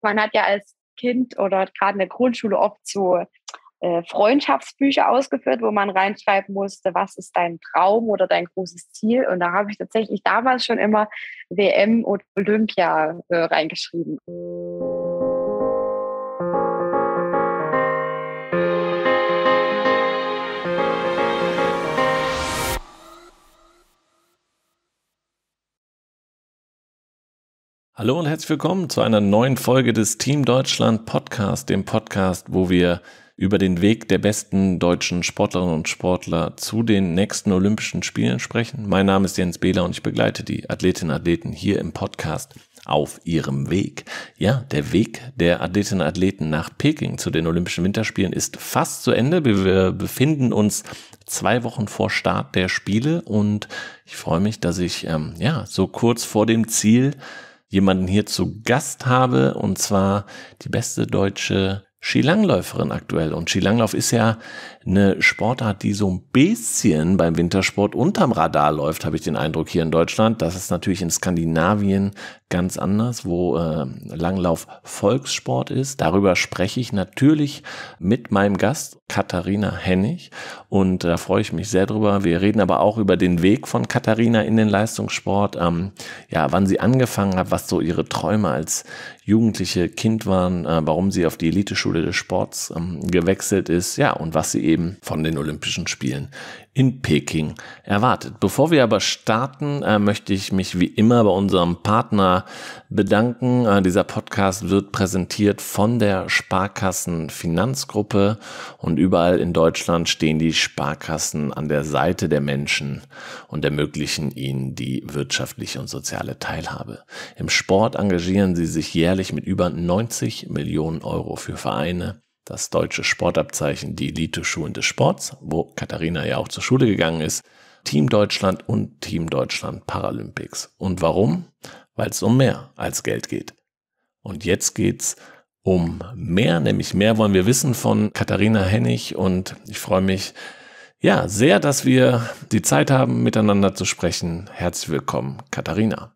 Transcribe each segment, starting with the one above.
man hat ja als Kind oder gerade in der Grundschule oft so Freundschaftsbücher ausgeführt, wo man reinschreiben musste, was ist dein Traum oder dein großes Ziel. Und da habe ich tatsächlich damals schon immer WM und Olympia reingeschrieben. Hallo und herzlich willkommen zu einer neuen Folge des Team Deutschland Podcast, dem Podcast, wo wir über den Weg der besten deutschen Sportlerinnen und Sportler zu den nächsten Olympischen Spielen sprechen. Mein Name ist Jens Behler und ich begleite die Athletinnen und Athleten hier im Podcast auf ihrem Weg. Ja, der Weg der Athletinnen und Athleten nach Peking zu den Olympischen Winterspielen ist fast zu Ende. Wir befinden uns 2 Wochen vor Start der Spiele und ich freue mich, dass ich so kurz vor dem Ziel jemanden hier zu Gast habe, und zwar die beste deutsche Skilangläuferin aktuell. Und Skilanglauf ist ja eine Sportart, die so ein bisschen beim Wintersport unterm Radar läuft, habe ich den Eindruck, hier in Deutschland. Das ist natürlich in Skandinavien ganz anders, wo Langlauf Volkssport ist. Darüber spreche ich natürlich mit meinem Gast, Katharina Hennig. Und da freue ich mich sehr drüber. Wir reden aber auch über den Weg von Katharina in den Leistungssport. Wann sie angefangen hat, was so ihre Träume als jugendliche Kind waren, warum sie auf die Eliteschule des Sports gewechselt ist, ja, und was sie eben von den Olympischen Spielen in Peking erwartet. Bevor wir aber starten, möchte ich mich wie immer bei unserem Partner bedanken. Dieser Podcast wird präsentiert von der Sparkassen Finanzgruppe und überall in Deutschland stehen die Sparkassen an der Seite der Menschen und ermöglichen ihnen die wirtschaftliche und soziale Teilhabe. Im Sport engagieren sie sich jährlich mit über 90 Millionen Euro für Vereine. Das deutsche Sportabzeichen, die Elite-Schulen des Sports, wo Katharina ja auch zur Schule gegangen ist, Team Deutschland und Team Deutschland Paralympics. Und warum? Weil es um mehr als Geld geht. Und jetzt geht's um mehr, nämlich mehr wollen wir wissen von Katharina Hennig, und ich freue mich sehr, dass wir die Zeit haben, miteinander zu sprechen. Herzlich willkommen, Katharina.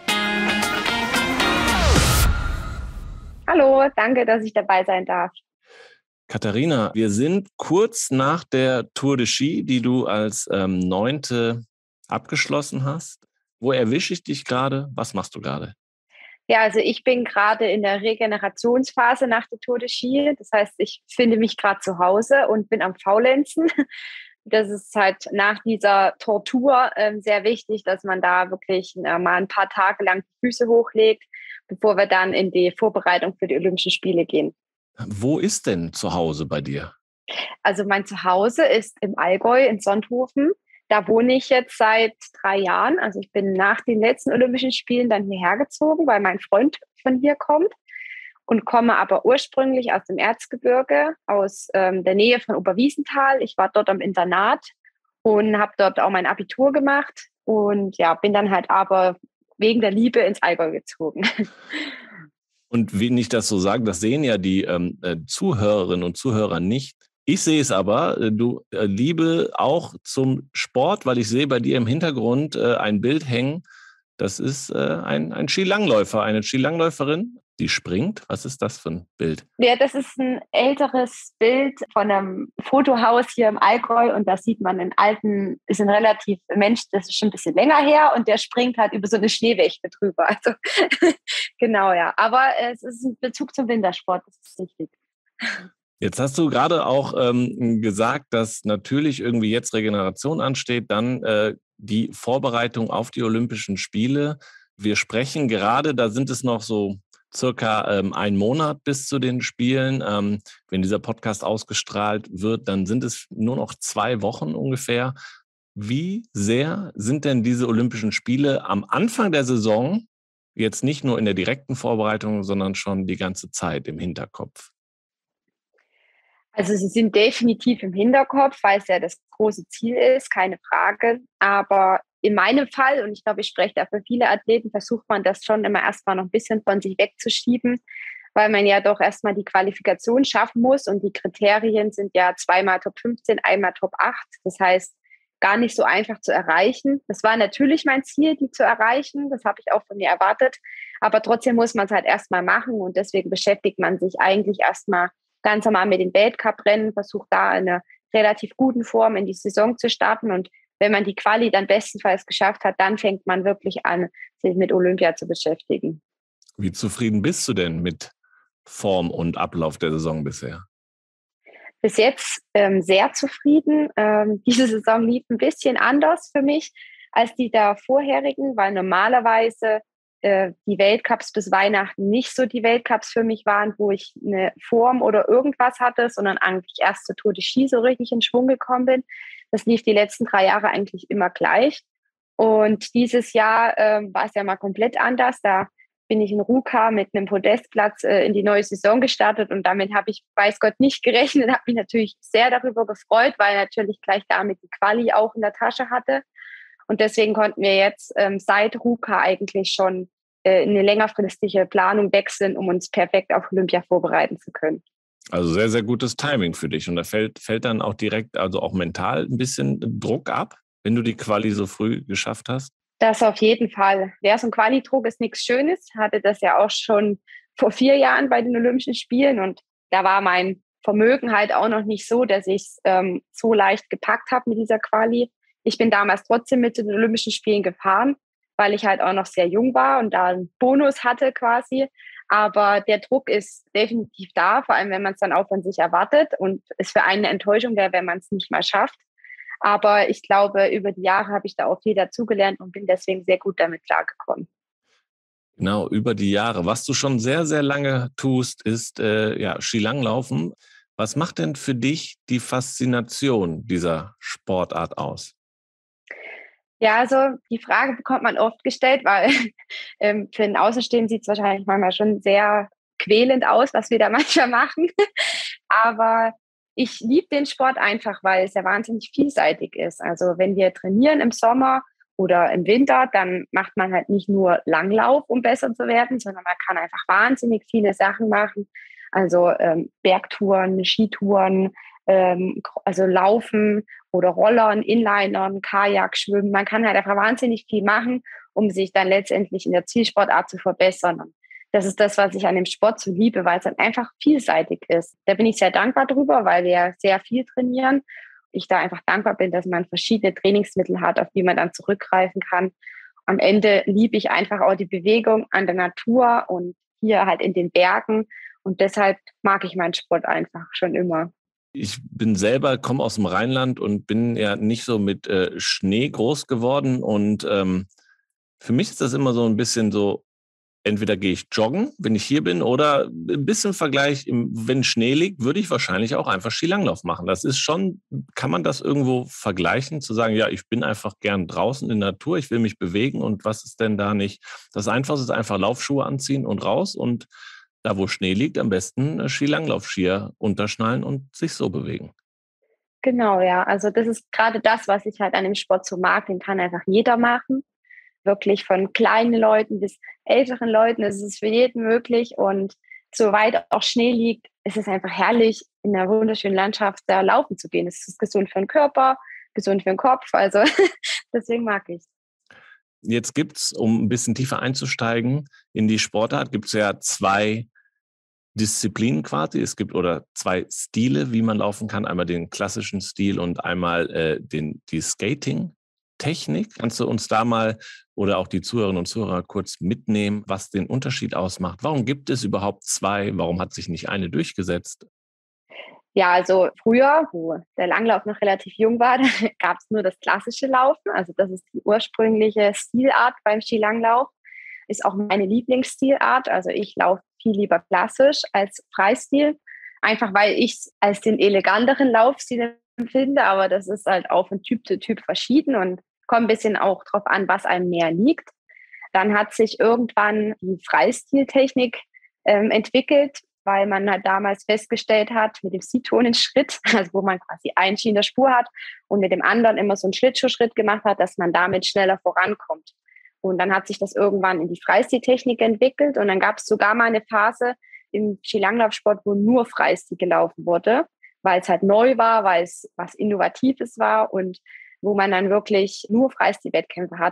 Hallo, danke, dass ich dabei sein darf. Katharina, wir sind kurz nach der Tour de Ski, die du als 9. abgeschlossen hast. Wo erwische ich dich gerade? Was machst du gerade? Ja, also ich bin gerade in der Regenerationsphase nach der Tour de Ski. Das heißt, ich finde mich gerade zu Hause und bin am Faulenzen. Das ist halt nach dieser Tortur sehr wichtig, dass man da wirklich mal ein paar Tage lang die Füße hochlegt, bevor wir dann in die Vorbereitung für die Olympischen Spiele gehen. Wo ist denn zu Hause bei dir? Also mein Zuhause ist im Allgäu in Sonthofen. Da wohne ich jetzt seit 3 Jahren. Also ich bin nach den letzten Olympischen Spielen dann hierher gezogen, weil mein Freund von hier kommt, und komme aber ursprünglich aus dem Erzgebirge, aus der Nähe von Oberwiesenthal. Ich war dort am Internat und habe dort auch mein Abitur gemacht und bin dann halt aber wegen der Liebe ins Allgäu gezogen. Und wenn ich das so sage, das sehen ja die Zuhörerinnen und Zuhörer nicht. Ich sehe es aber, du Liebe auch zum Sport, weil ich sehe bei dir im Hintergrund ein Bild hängen. Das ist ein Skilangläufer, eine Skilangläuferin, die springt. Was ist das für ein Bild? Ja, das ist ein älteres Bild von einem Fotohaus hier im Allgäu, und da sieht man ist ein relativ Mensch, das ist schon ein bisschen länger her, und der springt halt über so eine Schneewächte drüber. Also genau, ja. Aber es ist ein Bezug zum Wintersport, das ist richtig. Jetzt hast du gerade auch gesagt, dass natürlich irgendwie jetzt Regeneration ansteht, dann die Vorbereitung auf die Olympischen Spiele. Wir sprechen gerade, da sind es noch so circa 1 Monat bis zu den Spielen. Wenn dieser Podcast ausgestrahlt wird, dann sind es nur noch 2 Wochen ungefähr. Wie sehr sind denn diese Olympischen Spiele am Anfang der Saison, jetzt nicht nur in der direkten Vorbereitung, sondern schon die ganze Zeit im Hinterkopf? Also sie sind definitiv im Hinterkopf, weil es ja das große Ziel ist, keine Frage. Aber in meinem Fall, und ich glaube, ich spreche da für viele Athleten, versucht man das schon immer erstmal noch ein bisschen von sich wegzuschieben, weil man ja doch erstmal die Qualifikation schaffen muss. Und die Kriterien sind ja 2-mal Top 15, einmal Top 8. Das heißt, gar nicht so einfach zu erreichen. Das war natürlich mein Ziel, die zu erreichen. Das habe ich auch von mir erwartet. Aber trotzdem muss man es halt erstmal machen und deswegen beschäftigt man sich eigentlich erstmal ganz normal mit den Weltcuprennen, versucht da in einer relativ guten Form in die Saison zu starten und wenn man die Quali dann bestenfalls geschafft hat, dann fängt man wirklich an, sich mit Olympia zu beschäftigen. Wie zufrieden bist du denn mit Form und Ablauf der Saison bisher? Bis jetzt sehr zufrieden. Diese Saison lief ein bisschen anders für mich als die der vorherigen, weil normalerweise die Weltcups bis Weihnachten nicht so die Weltcups für mich waren, wo ich eine Form oder irgendwas hatte, sondern eigentlich erst zur Tour de Ski so richtig in Schwung gekommen bin. Das lief die letzten 3 Jahre eigentlich immer gleich. Und dieses Jahr war es ja mal komplett anders. Da bin ich in Ruka mit einem Podestplatz in die neue Saison gestartet und damit habe ich, weiß Gott, nicht gerechnet, habe mich natürlich sehr darüber gefreut, weil natürlich gleich damit die Quali auch in der Tasche hatte und deswegen konnten wir jetzt seit Ruka eigentlich schon eine längerfristige Planung wechseln, um uns perfekt auf Olympia vorbereiten zu können. Also sehr, sehr gutes Timing für dich und da fällt dann auch direkt, also auch mental ein bisschen Druck ab, wenn du die Quali so früh geschafft hast? Das auf jeden Fall. Ja, so ein Qualidruck ist nichts Schönes. Hatte das ja auch schon vor 4 Jahren bei den Olympischen Spielen. Und da war mein Vermögen halt auch noch nicht so, dass ich es so leicht gepackt habe mit dieser Quali. Ich bin damals trotzdem mit den Olympischen Spielen gefahren, weil ich halt auch noch sehr jung war und da einen Bonus hatte quasi. Aber der Druck ist definitiv da, vor allem wenn man es dann auch von sich erwartet und es für einen eine Enttäuschung wäre, wenn man es nicht mal schafft. Aber ich glaube, über die Jahre habe ich da auch viel dazugelernt und bin deswegen sehr gut damit klargekommen. Genau, über die Jahre. Was du schon sehr, sehr lange tust, ist Skilanglaufen. Was macht denn für dich die Faszination dieser Sportart aus? Ja, also die Frage bekommt man oft gestellt, weil für den Außenstehenden sieht es wahrscheinlich manchmal schon sehr quälend aus, was wir da manchmal machen. Aber ich liebe den Sport einfach, weil es ja wahnsinnig vielseitig ist. Also wenn wir trainieren im Sommer oder im Winter, dann macht man halt nicht nur Langlauf, um besser zu werden, sondern man kann einfach wahnsinnig viele Sachen machen. Also Bergtouren, Skitouren, also Laufen oder Rollern, Inlinern, Kajak, Schwimmen. Man kann halt einfach wahnsinnig viel machen, um sich dann letztendlich in der Zielsportart zu verbessern. Und das ist das, was ich an dem Sport so liebe, weil es dann einfach vielseitig ist. Da bin ich sehr dankbar drüber, weil wir ja sehr viel trainieren. Ich da einfach dankbar bin, dass man verschiedene Trainingsmittel hat, auf die man dann zurückgreifen kann. Am Ende liebe ich einfach auch die Bewegung an der Natur und hier halt in den Bergen. Und deshalb mag ich meinen Sport einfach schon immer. Ich bin selber, komme aus dem Rheinland und bin ja nicht so mit Schnee groß geworden. Und für mich ist das immer so ein bisschen so, entweder gehe ich joggen, wenn ich hier bin, oder ein bisschen Vergleich, wenn Schnee liegt, würde ich wahrscheinlich auch einfach Skilanglauf machen. Das ist schon, kann man das irgendwo vergleichen, zu sagen, ja, ich bin einfach gern draußen in der Natur, ich will mich bewegen und was ist denn da nicht? Das Einfachste ist einfach Laufschuhe anziehen und raus und da, wo Schnee liegt, am besten Skilanglaufskier unterschnallen und sich so bewegen. Genau, ja. Also das ist gerade das, was ich halt an dem Sport so mag. Den kann einfach jeder machen. Wirklich von kleinen Leuten bis älteren Leuten. Es ist für jeden möglich. Und soweit auch Schnee liegt, ist es einfach herrlich, in einer wunderschönen Landschaft da laufen zu gehen. Es ist gesund für den Körper, gesund für den Kopf. Also deswegen mag ich es. Jetzt gibt's, um ein bisschen tiefer einzusteigen in die Sportart, gibt's ja 2 Disziplinen quasi. Es gibt oder 2 Stile, wie man laufen kann. Einmal den klassischen Stil und einmal die Skating-Technik. Kannst du uns da mal oder auch die Zuhörerinnen und Zuhörer kurz mitnehmen, was den Unterschied ausmacht? Warum gibt es überhaupt 2? Warum hat sich nicht eine durchgesetzt? Ja, also früher, wo der Langlauf noch relativ jung war, da gab es nur das klassische Laufen. Also das ist die ursprüngliche Stilart beim Skilanglauf. Ist auch meine Lieblingsstilart. Also ich laufe viel lieber klassisch als Freistil. Einfach weil ich es als den eleganteren Laufstil empfinde. Aber das ist halt auch von Typ zu Typ verschieden und kommt ein bisschen auch drauf an, was einem mehr liegt. Dann hat sich irgendwann die Freistiltechnik entwickelt, weil man halt damals festgestellt hat, mit dem Seatonenschritt, also wo man quasi einen Ski in der Spur hat und mit dem anderen immer so einen Schlittschuhschritt gemacht hat, dass man damit schneller vorankommt. Und dann hat sich das irgendwann in die Freistiltechnik entwickelt und dann gab es sogar mal eine Phase im Skilanglaufsport, wo nur Freistil gelaufen wurde, weil es halt neu war, weil es was Innovatives war und wo man dann wirklich nur Freistil-Wettkämpfe hatte.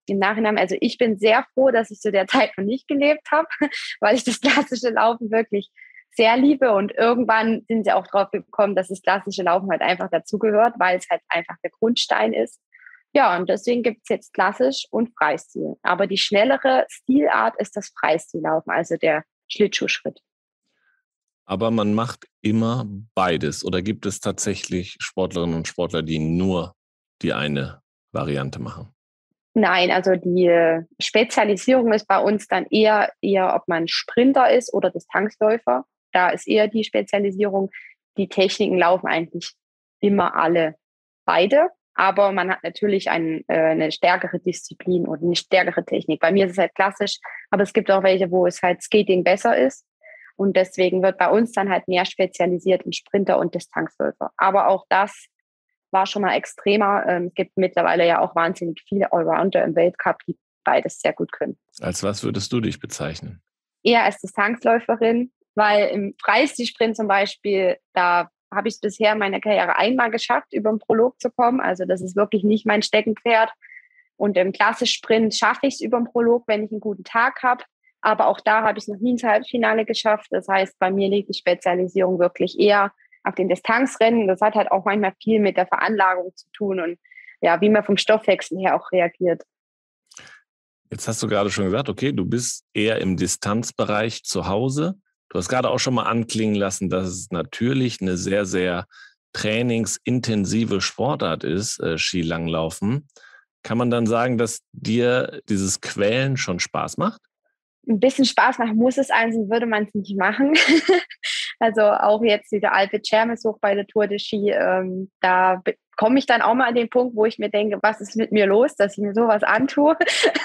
im Nachhinein, also ich bin sehr froh, dass ich zu der Zeit noch nicht gelebt habe, weil ich das klassische Laufen wirklich sehr liebe und irgendwann sind sie auch drauf gekommen, dass das klassische Laufen halt einfach dazugehört, weil es halt einfach der Grundstein ist. Ja, und deswegen gibt es jetzt klassisch und Freistil. Aber die schnellere Stilart ist das Freistillaufen, also der Schlittschuhschritt. Aber man macht immer beides. Oder gibt es tatsächlich Sportlerinnen und Sportler, die nur die eine Variante machen? Nein, also die Spezialisierung ist bei uns dann eher, ob man Sprinter ist oder Distanzläufer. Da ist eher die Spezialisierung. Die Techniken laufen eigentlich immer alle beide. Aber man hat natürlich eine stärkere Disziplin oder eine stärkere Technik. Bei mir ist es halt klassisch, aber es gibt auch welche, wo es halt Skating besser ist. Und deswegen wird bei uns dann halt mehr spezialisiert in Sprinter und Distanzläufer. Aber auch das war schon mal extremer. Es gibt mittlerweile ja auch wahnsinnig viele Allrounder im Weltcup, die beides sehr gut können. Als was würdest du dich bezeichnen? Eher als Distanzläuferin, weil im Freistilsprint zum Beispiel, da habe ich es bisher in meiner Karriere einmal geschafft, über den Prolog zu kommen. Also das ist wirklich nicht mein Steckenpferd. Und im Klassischsprint schaffe ich es über den Prolog, wenn ich einen guten Tag habe. Aber auch da habe ich es noch nie ins Halbfinale geschafft. Das heißt, bei mir liegt die Spezialisierung wirklich eher auf den Distanzrennen. Das hat halt auch manchmal viel mit der Veranlagung zu tun und ja, wie man vom Stoffwechsel her auch reagiert. Jetzt hast du gerade schon gesagt, okay, du bist eher im Distanzbereich zu Hause. Du hast gerade auch schon mal anklingen lassen, dass es natürlich eine sehr, sehr trainingsintensive Sportart ist, Skilanglaufen. Kann man dann sagen, dass dir dieses Quälen schon Spaß macht? Ein bisschen Spaß machen muss es einem, sonst würde man es nicht machen. Also auch jetzt diese Alpe Cermis hoch bei der Tour de Ski, da komme ich dann auch mal an den Punkt, wo ich mir denke, was ist mit mir los, dass ich mir sowas antue.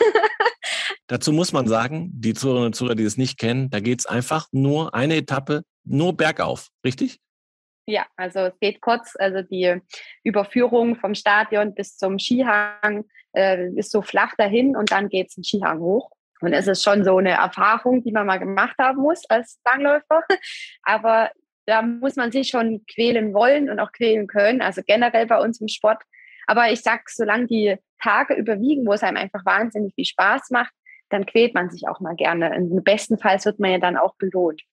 Dazu muss man sagen, die Zuhörerinnen und Zuhörer, die es nicht kennen, da geht es einfach nur eine Etappe, nur bergauf, richtig? Ja, also es geht kurz, also die Überführung vom Stadion bis zum Skihang ist so flach dahin und dann geht es den Skihang hoch. Und es ist schon so eine Erfahrung, die man mal gemacht haben muss als Langläufer. Aber da muss man sich schon quälen wollen und auch quälen können, also generell bei uns im Sport. Aber ich sag, solange die Tage überwiegen, wo es einem einfach wahnsinnig viel Spaß macht, dann quält man sich auch mal gerne. Im besten Fall wird man ja dann auch belohnt.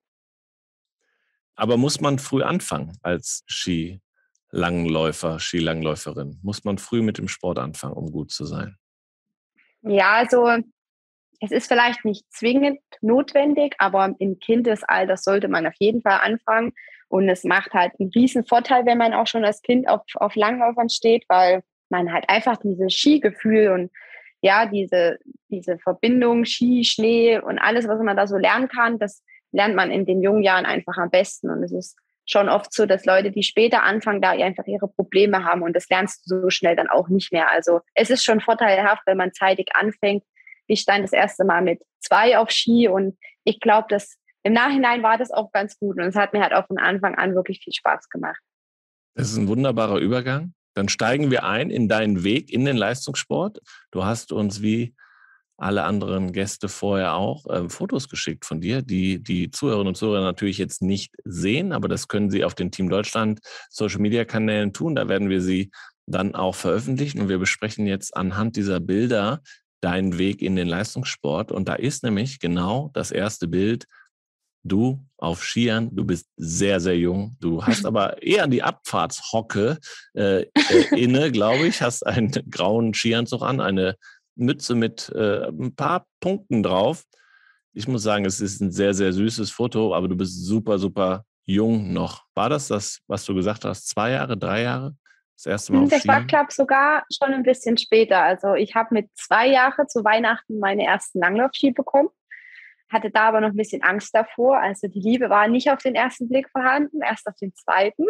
Aber muss man früh anfangen als Skilangläufer, Skilangläuferin? Muss man früh mit dem Sport anfangen, um gut zu sein? Ja, also es ist vielleicht nicht zwingend notwendig, aber im Kindesalter sollte man auf jeden Fall anfangen. Und es macht halt einen riesen Vorteil, wenn man auch schon als Kind auf Langläufern steht, weil man halt einfach dieses Skigefühl und ja, diese Verbindung Ski, Schnee und alles, was man da so lernen kann, das lernt man in den jungen Jahren einfach am besten. Und es ist schon oft so, dass Leute, die später anfangen, da einfach ihre Probleme haben und das lernst du so schnell dann auch nicht mehr. Also es ist schon vorteilhaft, wenn man zeitig anfängt. Ich stand das erste Mal mit 2 auf Ski und ich glaube, dass im Nachhinein war das auch ganz gut und es hat mir halt auch von Anfang an wirklich viel Spaß gemacht. Das ist ein wunderbarer Übergang. Dann steigen wir ein in deinen Weg in den Leistungssport. Du hast uns wie alle anderen Gäste vorher auch Fotos geschickt von dir, die die Zuhörerinnen und Zuhörer natürlich jetzt nicht sehen, aber das können sie auf den Team Deutschland Social-Media-Kanälen tun. Da werden wir sie dann auch veröffentlichen und wir besprechen jetzt anhand dieser Bilder deinen Weg in den Leistungssport. Und da ist nämlich genau das erste Bild, du auf Skiern, du bist sehr, sehr jung. Du hast aber eher die Abfahrtshocke inne, glaube ich, hast einen grauen Skianzug an, eine Mütze mit ein paar Punkten drauf. Ich muss sagen, es ist ein sehr, sehr süßes Foto, aber du bist super, super jung noch. War das, was du gesagt hast, 2 Jahre, 3 Jahre? Das erste Mal auf Das war, Skiern? glaube ich, sogar schon ein bisschen später. Also ich habe mit 2 Jahren zu Weihnachten meine ersten Langlaufski bekommen, hatte da aber noch ein bisschen Angst davor. Also die Liebe war nicht auf den ersten Blick vorhanden, erst auf den zweiten.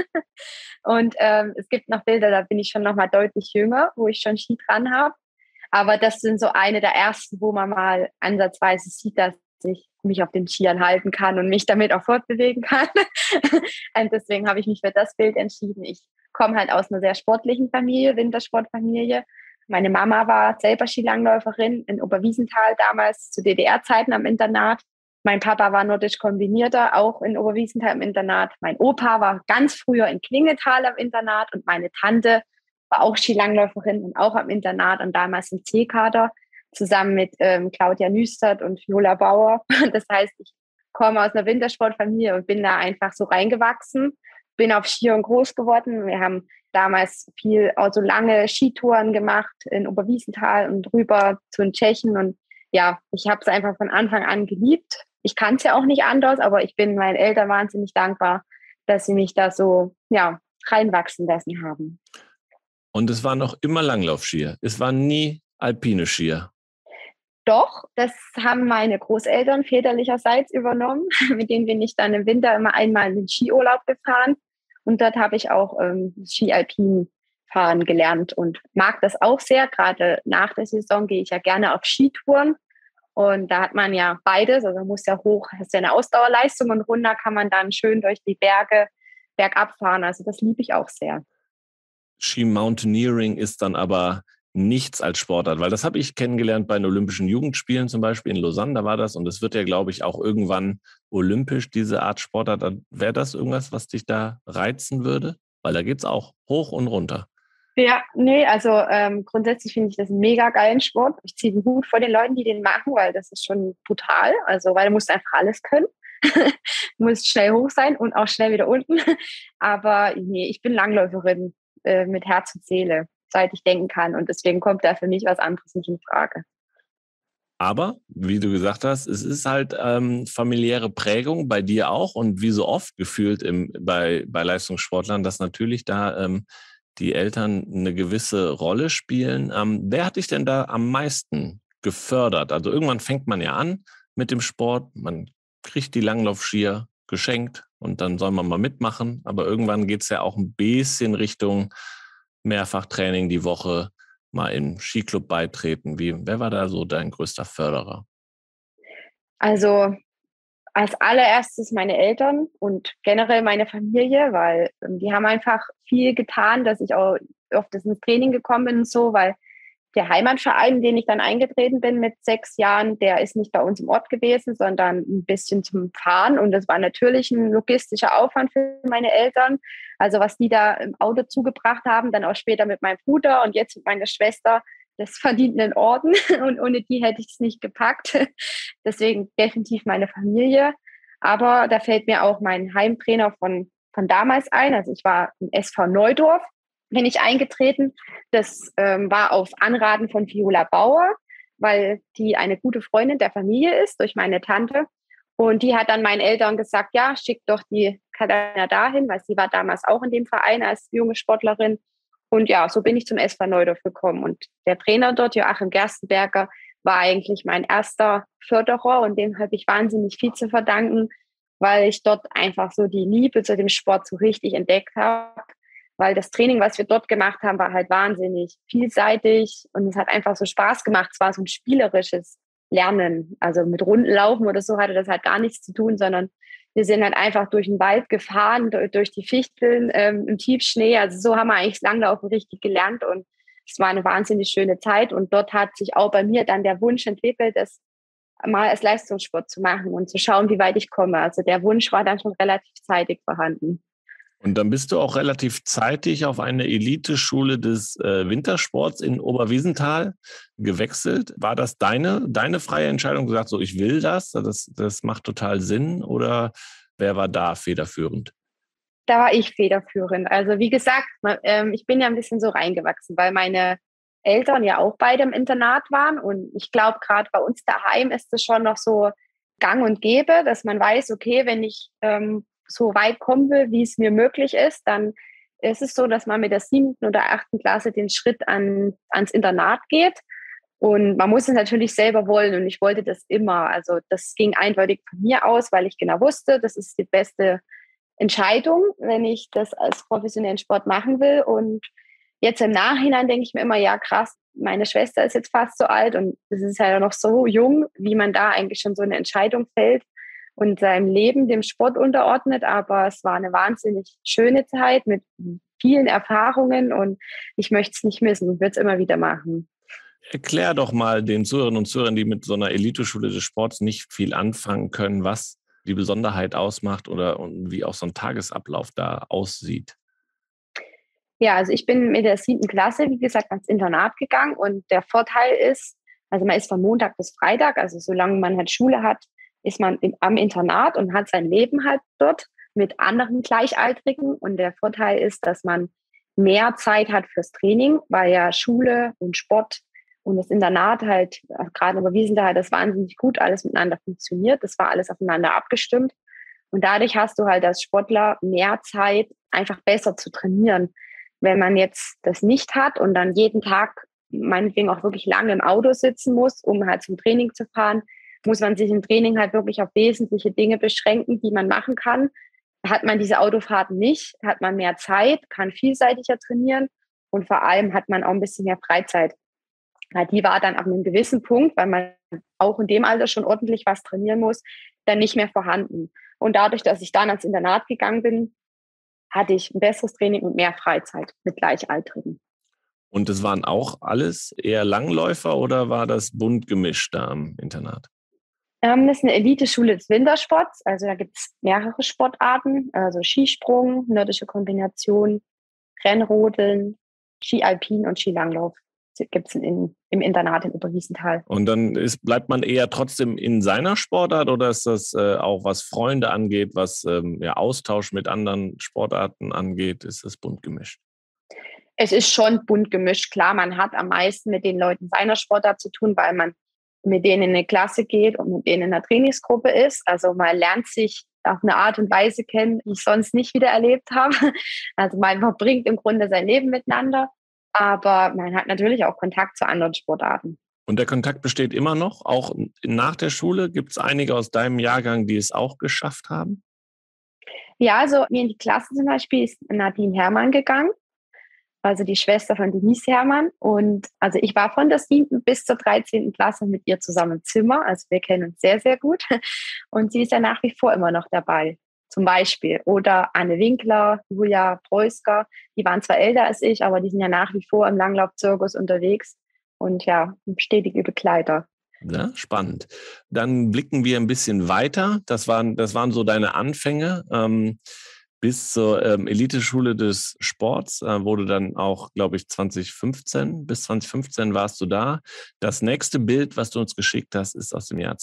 Und es gibt noch Bilder, da bin ich schon noch mal deutlich jünger, wo ich schon Ski dran habe. Aber das sind so eine der ersten, wo man mal ansatzweise sieht, dass ich mich auf den Skiern halten kann und mich damit auch fortbewegen kann. Und deswegen habe ich mich für das Bild entschieden. Ich komme halt aus einer sehr sportlichen Familie, Wintersportfamilie. Meine Mama war selber Skilangläuferin in Oberwiesenthal damals zu DDR-Zeiten am Internat. Mein Papa war nordisch kombinierter, auch in Oberwiesenthal im Internat. Mein Opa war ganz früher in Klingenthal am Internat und meine Tante war auch Skilangläuferin und auch am Internat und damals im C-Kader zusammen mit Claudia Nüstert und Viola Bauer. Das heißt, ich komme aus einer Wintersportfamilie und bin da einfach so reingewachsen, bin auf Skiern groß geworden. Wir haben damals viel, also lange Skitouren gemacht in Oberwiesenthal und rüber zu den Tschechen. Und ja, ich habe es einfach von Anfang an geliebt. Ich kann es ja auch nicht anders, aber ich bin meinen Eltern wahnsinnig dankbar, dass sie mich da so reinwachsen lassen haben. Und es waren noch immer Langlaufskier. Es waren nie alpine Skier. Doch, das haben meine Großeltern väterlicherseits übernommen. Mit denen bin ich dann im Winter immer einmal in den Skiurlaub gefahren. Und dort habe ich auch Ski-Alpin fahren gelernt und mag das auch sehr. Gerade nach der Saison gehe ich ja gerne auf Skitouren. Und da hat man ja beides. Also man muss ja hoch, das ist ja eine Ausdauerleistung und runter kann man dann schön durch die Berge bergab fahren. Also das liebe ich auch sehr. Ski Mountaineering ist dann aber nichts als Sportart, weil das habe ich kennengelernt bei den Olympischen Jugendspielen zum Beispiel in Lausanne, da war das und es wird ja, glaube ich, auch irgendwann olympisch, diese Art Sportart. Wäre das irgendwas, was dich da reizen würde? Weil da geht es auch hoch und runter. Ja, nee, also grundsätzlich finde ich das einen mega geilen Sport. Ich ziehe den Hut vor den Leuten, die den machen, weil das ist schon brutal. Also, weil du musst einfach alles können. Du musst schnell hoch sein und auch schnell wieder unten. Aber nee, ich bin Langläuferin mit Herz und Seele, seit ich denken kann. Und deswegen kommt da für mich was anderes nicht in Frage. Aber, wie du gesagt hast, es ist halt familiäre Prägung bei dir auch und wie so oft gefühlt bei Leistungssportlern, dass natürlich da die Eltern eine gewisse Rolle spielen. Wer hat dich denn da am meisten gefördert? Also irgendwann fängt man ja an mit dem Sport, man kriegt die Langlaufskier geschenkt und dann soll man mal mitmachen. Aber irgendwann geht es ja auch ein bisschen Richtung Mehrfachtraining die Woche, mal im Skiclub beitreten. Wer war da so dein größter Förderer? Also als allererstes meine Eltern und generell meine Familie, weil die haben einfach viel getan, dass ich auch oft ins Training gekommen bin und so, weil der Heimatverein, in den ich dann eingetreten bin mit 6 Jahren, der ist nicht bei uns im Ort gewesen, sondern ein bisschen zum Fahren. Und das war natürlich ein logistischer Aufwand für meine Eltern. Also was die da im Auto zugebracht haben, dann auch später mit meinem Bruder und jetzt mit meiner Schwester, das verdient einen Orden. Und ohne die hätte ich es nicht gepackt. Deswegen definitiv meine Familie. Aber da fällt mir auch mein Heimtrainer von damals ein. Also ich war im SV Neudorf, bin ich eingetreten. Das war auf Anraten von Viola Bauer, weil die eine gute Freundin der Familie ist, durch meine Tante. Und die hat dann meinen Eltern gesagt, ja, schick doch die Katharina dahin, weil sie war damals auch in dem Verein als junge Sportlerin. Und ja, so bin ich zum SV Neudorf gekommen. Und der Trainer dort, Joachim Gerstenberger, war eigentlich mein erster Förderer und dem habe ich wahnsinnig viel zu verdanken, weil ich dort einfach so die Liebe zu dem Sport so richtig entdeckt habe. Weil das Training, was wir dort gemacht haben, war halt wahnsinnig vielseitig und es hat einfach so Spaß gemacht. Es war so ein spielerisches Lernen. Also mit Rundenlaufen oder so hatte das halt gar nichts zu tun, sondern wir sind halt einfach durch den Wald gefahren, durch die Fichteln im Tiefschnee. Also so haben wir eigentlich Langlaufen richtig gelernt und es war eine wahnsinnig schöne Zeit. Und dort hat sich auch bei mir dann der Wunsch entwickelt, das mal als Leistungssport zu machen und zu schauen, wie weit ich komme. Also der Wunsch war dann schon relativ zeitig vorhanden. Und dann bist du auch relativ zeitig auf eine Eliteschule des Wintersports in Oberwiesenthal gewechselt. War das deine freie Entscheidung, gesagt, so ich will das macht total Sinn, oder wer war da federführend? Da war ich federführend. Also wie gesagt, ich bin ja ein bisschen so reingewachsen, weil meine Eltern ja auch beide im Internat waren. Und ich glaube, gerade bei uns daheim ist es schon noch so gang und gäbe, dass man weiß, okay, wenn ich so weit kommen will, wie es mir möglich ist, dann ist es so, dass man mit der 7. oder 8. Klasse den Schritt ans Internat geht. Und man muss es natürlich selber wollen. Und ich wollte das immer. Also das ging eindeutig von mir aus, weil ich genau wusste, das ist die beste Entscheidung, wenn ich das als professionellen Sport machen will. Und jetzt im Nachhinein denke ich mir immer, ja krass, meine Schwester ist jetzt fast so alt und es ist ja noch so jung, wie man da eigentlich schon so eine Entscheidung fällt und seinem Leben dem Sport unterordnet. Aber es war eine wahnsinnig schöne Zeit mit vielen Erfahrungen und ich möchte es nicht missen und würde es immer wieder machen. Erklär doch mal den Zuhörerinnen und Zuhörern, die mit so einer Eliteschule des Sports nicht viel anfangen können, was die Besonderheit ausmacht und wie auch so ein Tagesablauf da aussieht. Ja, also ich bin mit der 7. Klasse, wie gesagt, ans Internat gegangen und der Vorteil ist, also man ist von Montag bis Freitag, also solange man halt Schule hat, ist man am Internat und hat sein Leben halt dort mit anderen Gleichaltrigen und der Vorteil ist, dass man mehr Zeit hat fürs Training, weil ja Schule und Sport und das Internat halt, gerade in der Wiesn halt das wahnsinnig gut alles miteinander funktioniert. Das war alles aufeinander abgestimmt. Und dadurch hast du halt als Sportler mehr Zeit, einfach besser zu trainieren. Wenn man jetzt das nicht hat und dann jeden Tag meinetwegen auch wirklich lange im Auto sitzen muss, um halt zum Training zu fahren, muss man sich im Training halt wirklich auf wesentliche Dinge beschränken, die man machen kann. Hat man diese Autofahrten nicht, hat man mehr Zeit, kann vielseitiger trainieren und vor allem hat man auch ein bisschen mehr Freizeit. Ja, die war dann ab einem gewissen Punkt, weil man auch in dem Alter schon ordentlich was trainieren muss, dann nicht mehr vorhanden. Und dadurch, dass ich dann ans Internat gegangen bin, hatte ich ein besseres Training und mehr Freizeit mit Gleichaltrigen. Und das waren auch alles eher Langläufer oder war das bunt gemischt da am Internat? Das ist eine Eliteschule des Wintersports. Also da gibt es mehrere Sportarten, also Skisprung, nordische Kombination, Rennrodeln, Ski-Alpin und Skilanglauf. Gibt es im Internat in Oberwiesenthal. Und dann bleibt man eher trotzdem in seiner Sportart oder ist das auch, was Freunde angeht, was Austausch mit anderen Sportarten angeht, ist das bunt gemischt? Es ist schon bunt gemischt. Klar, man hat am meisten mit den Leuten seiner Sportart zu tun, weil man mit denen in eine Klasse geht und mit denen in einer Trainingsgruppe ist. Also man lernt sich auf eine Art und Weise kennen, die ich sonst nicht wieder erlebt habe. Also man verbringt im Grunde sein Leben miteinander, aber man hat natürlich auch Kontakt zu anderen Sportarten. Und der Kontakt besteht immer noch, auch nach der Schule? Gibt es einige aus deinem Jahrgang, die es auch geschafft haben? Ja, also mir in die Klasse zum Beispiel ist Nadine Herrmann gegangen, also die Schwester von Denise Herrmann. Und also ich war von der 7. bis zur 13. Klasse mit ihr zusammen im Zimmer. Also wir kennen uns sehr, sehr gut. Und sie ist ja nach wie vor immer noch dabei. Zum Beispiel. Oder Anne Winkler, Julia Preusker. Die waren zwar älter als ich, aber die sind ja nach wie vor im Langlaufzirkus unterwegs. Und ja, stetige Begleiter. Ja, spannend. Dann blicken wir ein bisschen weiter. Das waren so deine Anfänge. Bis zur Eliteschule des Sports, wo du dann auch, glaube ich, bis 2015 warst du da. Das nächste Bild, was du uns geschickt hast, ist aus dem Jahr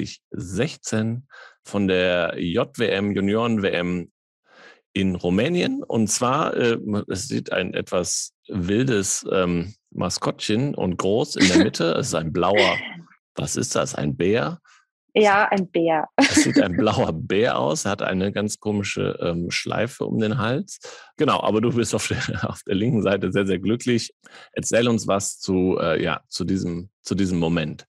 2016 von der JWM, Junioren-WM in Rumänien. Und zwar, es sieht ein etwas wildes Maskottchen und groß in der Mitte. Es ist ein blauer, was ist das, ein Bär? Ja, ein Bär. Es sieht ein blauer Bär aus, er hat eine ganz komische Schleife um den Hals. Genau, aber du bist auf der linken Seite sehr, sehr glücklich. Erzähl uns was zu diesem Moment.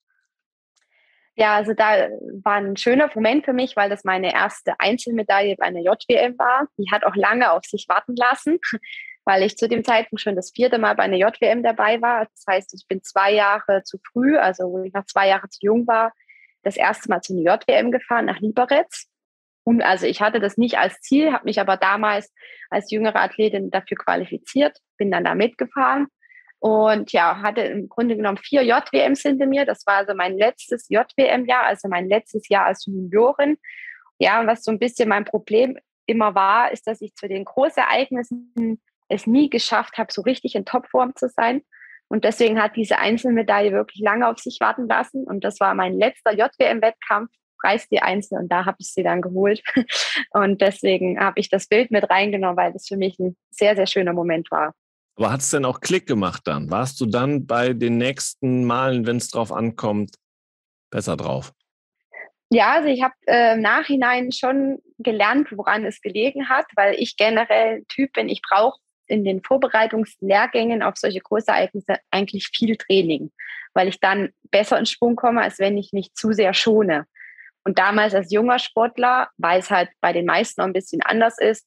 Ja, also da war ein schöner Moment für mich, weil das meine erste Einzelmedaille bei einer JWM war. Die hat auch lange auf sich warten lassen, weil ich zu dem Zeitpunkt schon das 4. Mal bei einer JWM dabei war. Das heißt, ich bin 2 Jahre zu früh, also wo ich noch 2 Jahre zu jung war, das erste Mal zu einer JWM gefahren nach Liberec. Und also ich hatte das nicht als Ziel, habe mich aber damals als jüngere Athletin dafür qualifiziert, bin dann da mitgefahren und ja, hatte im Grunde genommen 4 JWMs hinter mir. Das war also mein letztes JWM-Jahr, also mein letztes Jahr als Juniorin. Ja, und was so ein bisschen mein Problem immer war, ist, dass ich zu den Großereignissen es nie geschafft habe, so richtig in Topform zu sein. Und deswegen hat diese Einzelmedaille wirklich lange auf sich warten lassen. Und das war mein letzter JWM-Wettkampf, Preis die Einzel. Und da habe ich sie dann geholt. Und deswegen habe ich das Bild mit reingenommen, weil das für mich ein sehr, sehr schöner Moment war. Aber hat es denn auch Klick gemacht dann? Warst du dann bei den nächsten Malen, wenn es drauf ankommt, besser drauf? Ja, also ich habe im Nachhinein schon gelernt, woran es gelegen hat, weil ich generell ein Typ bin, ich brauche in den Vorbereitungslehrgängen auf solche Großereignisse eigentlich viel Training, weil ich dann besser in Schwung komme, als wenn ich mich zu sehr schone. Und damals als junger Sportler, weil es halt bei den meisten noch ein bisschen anders ist,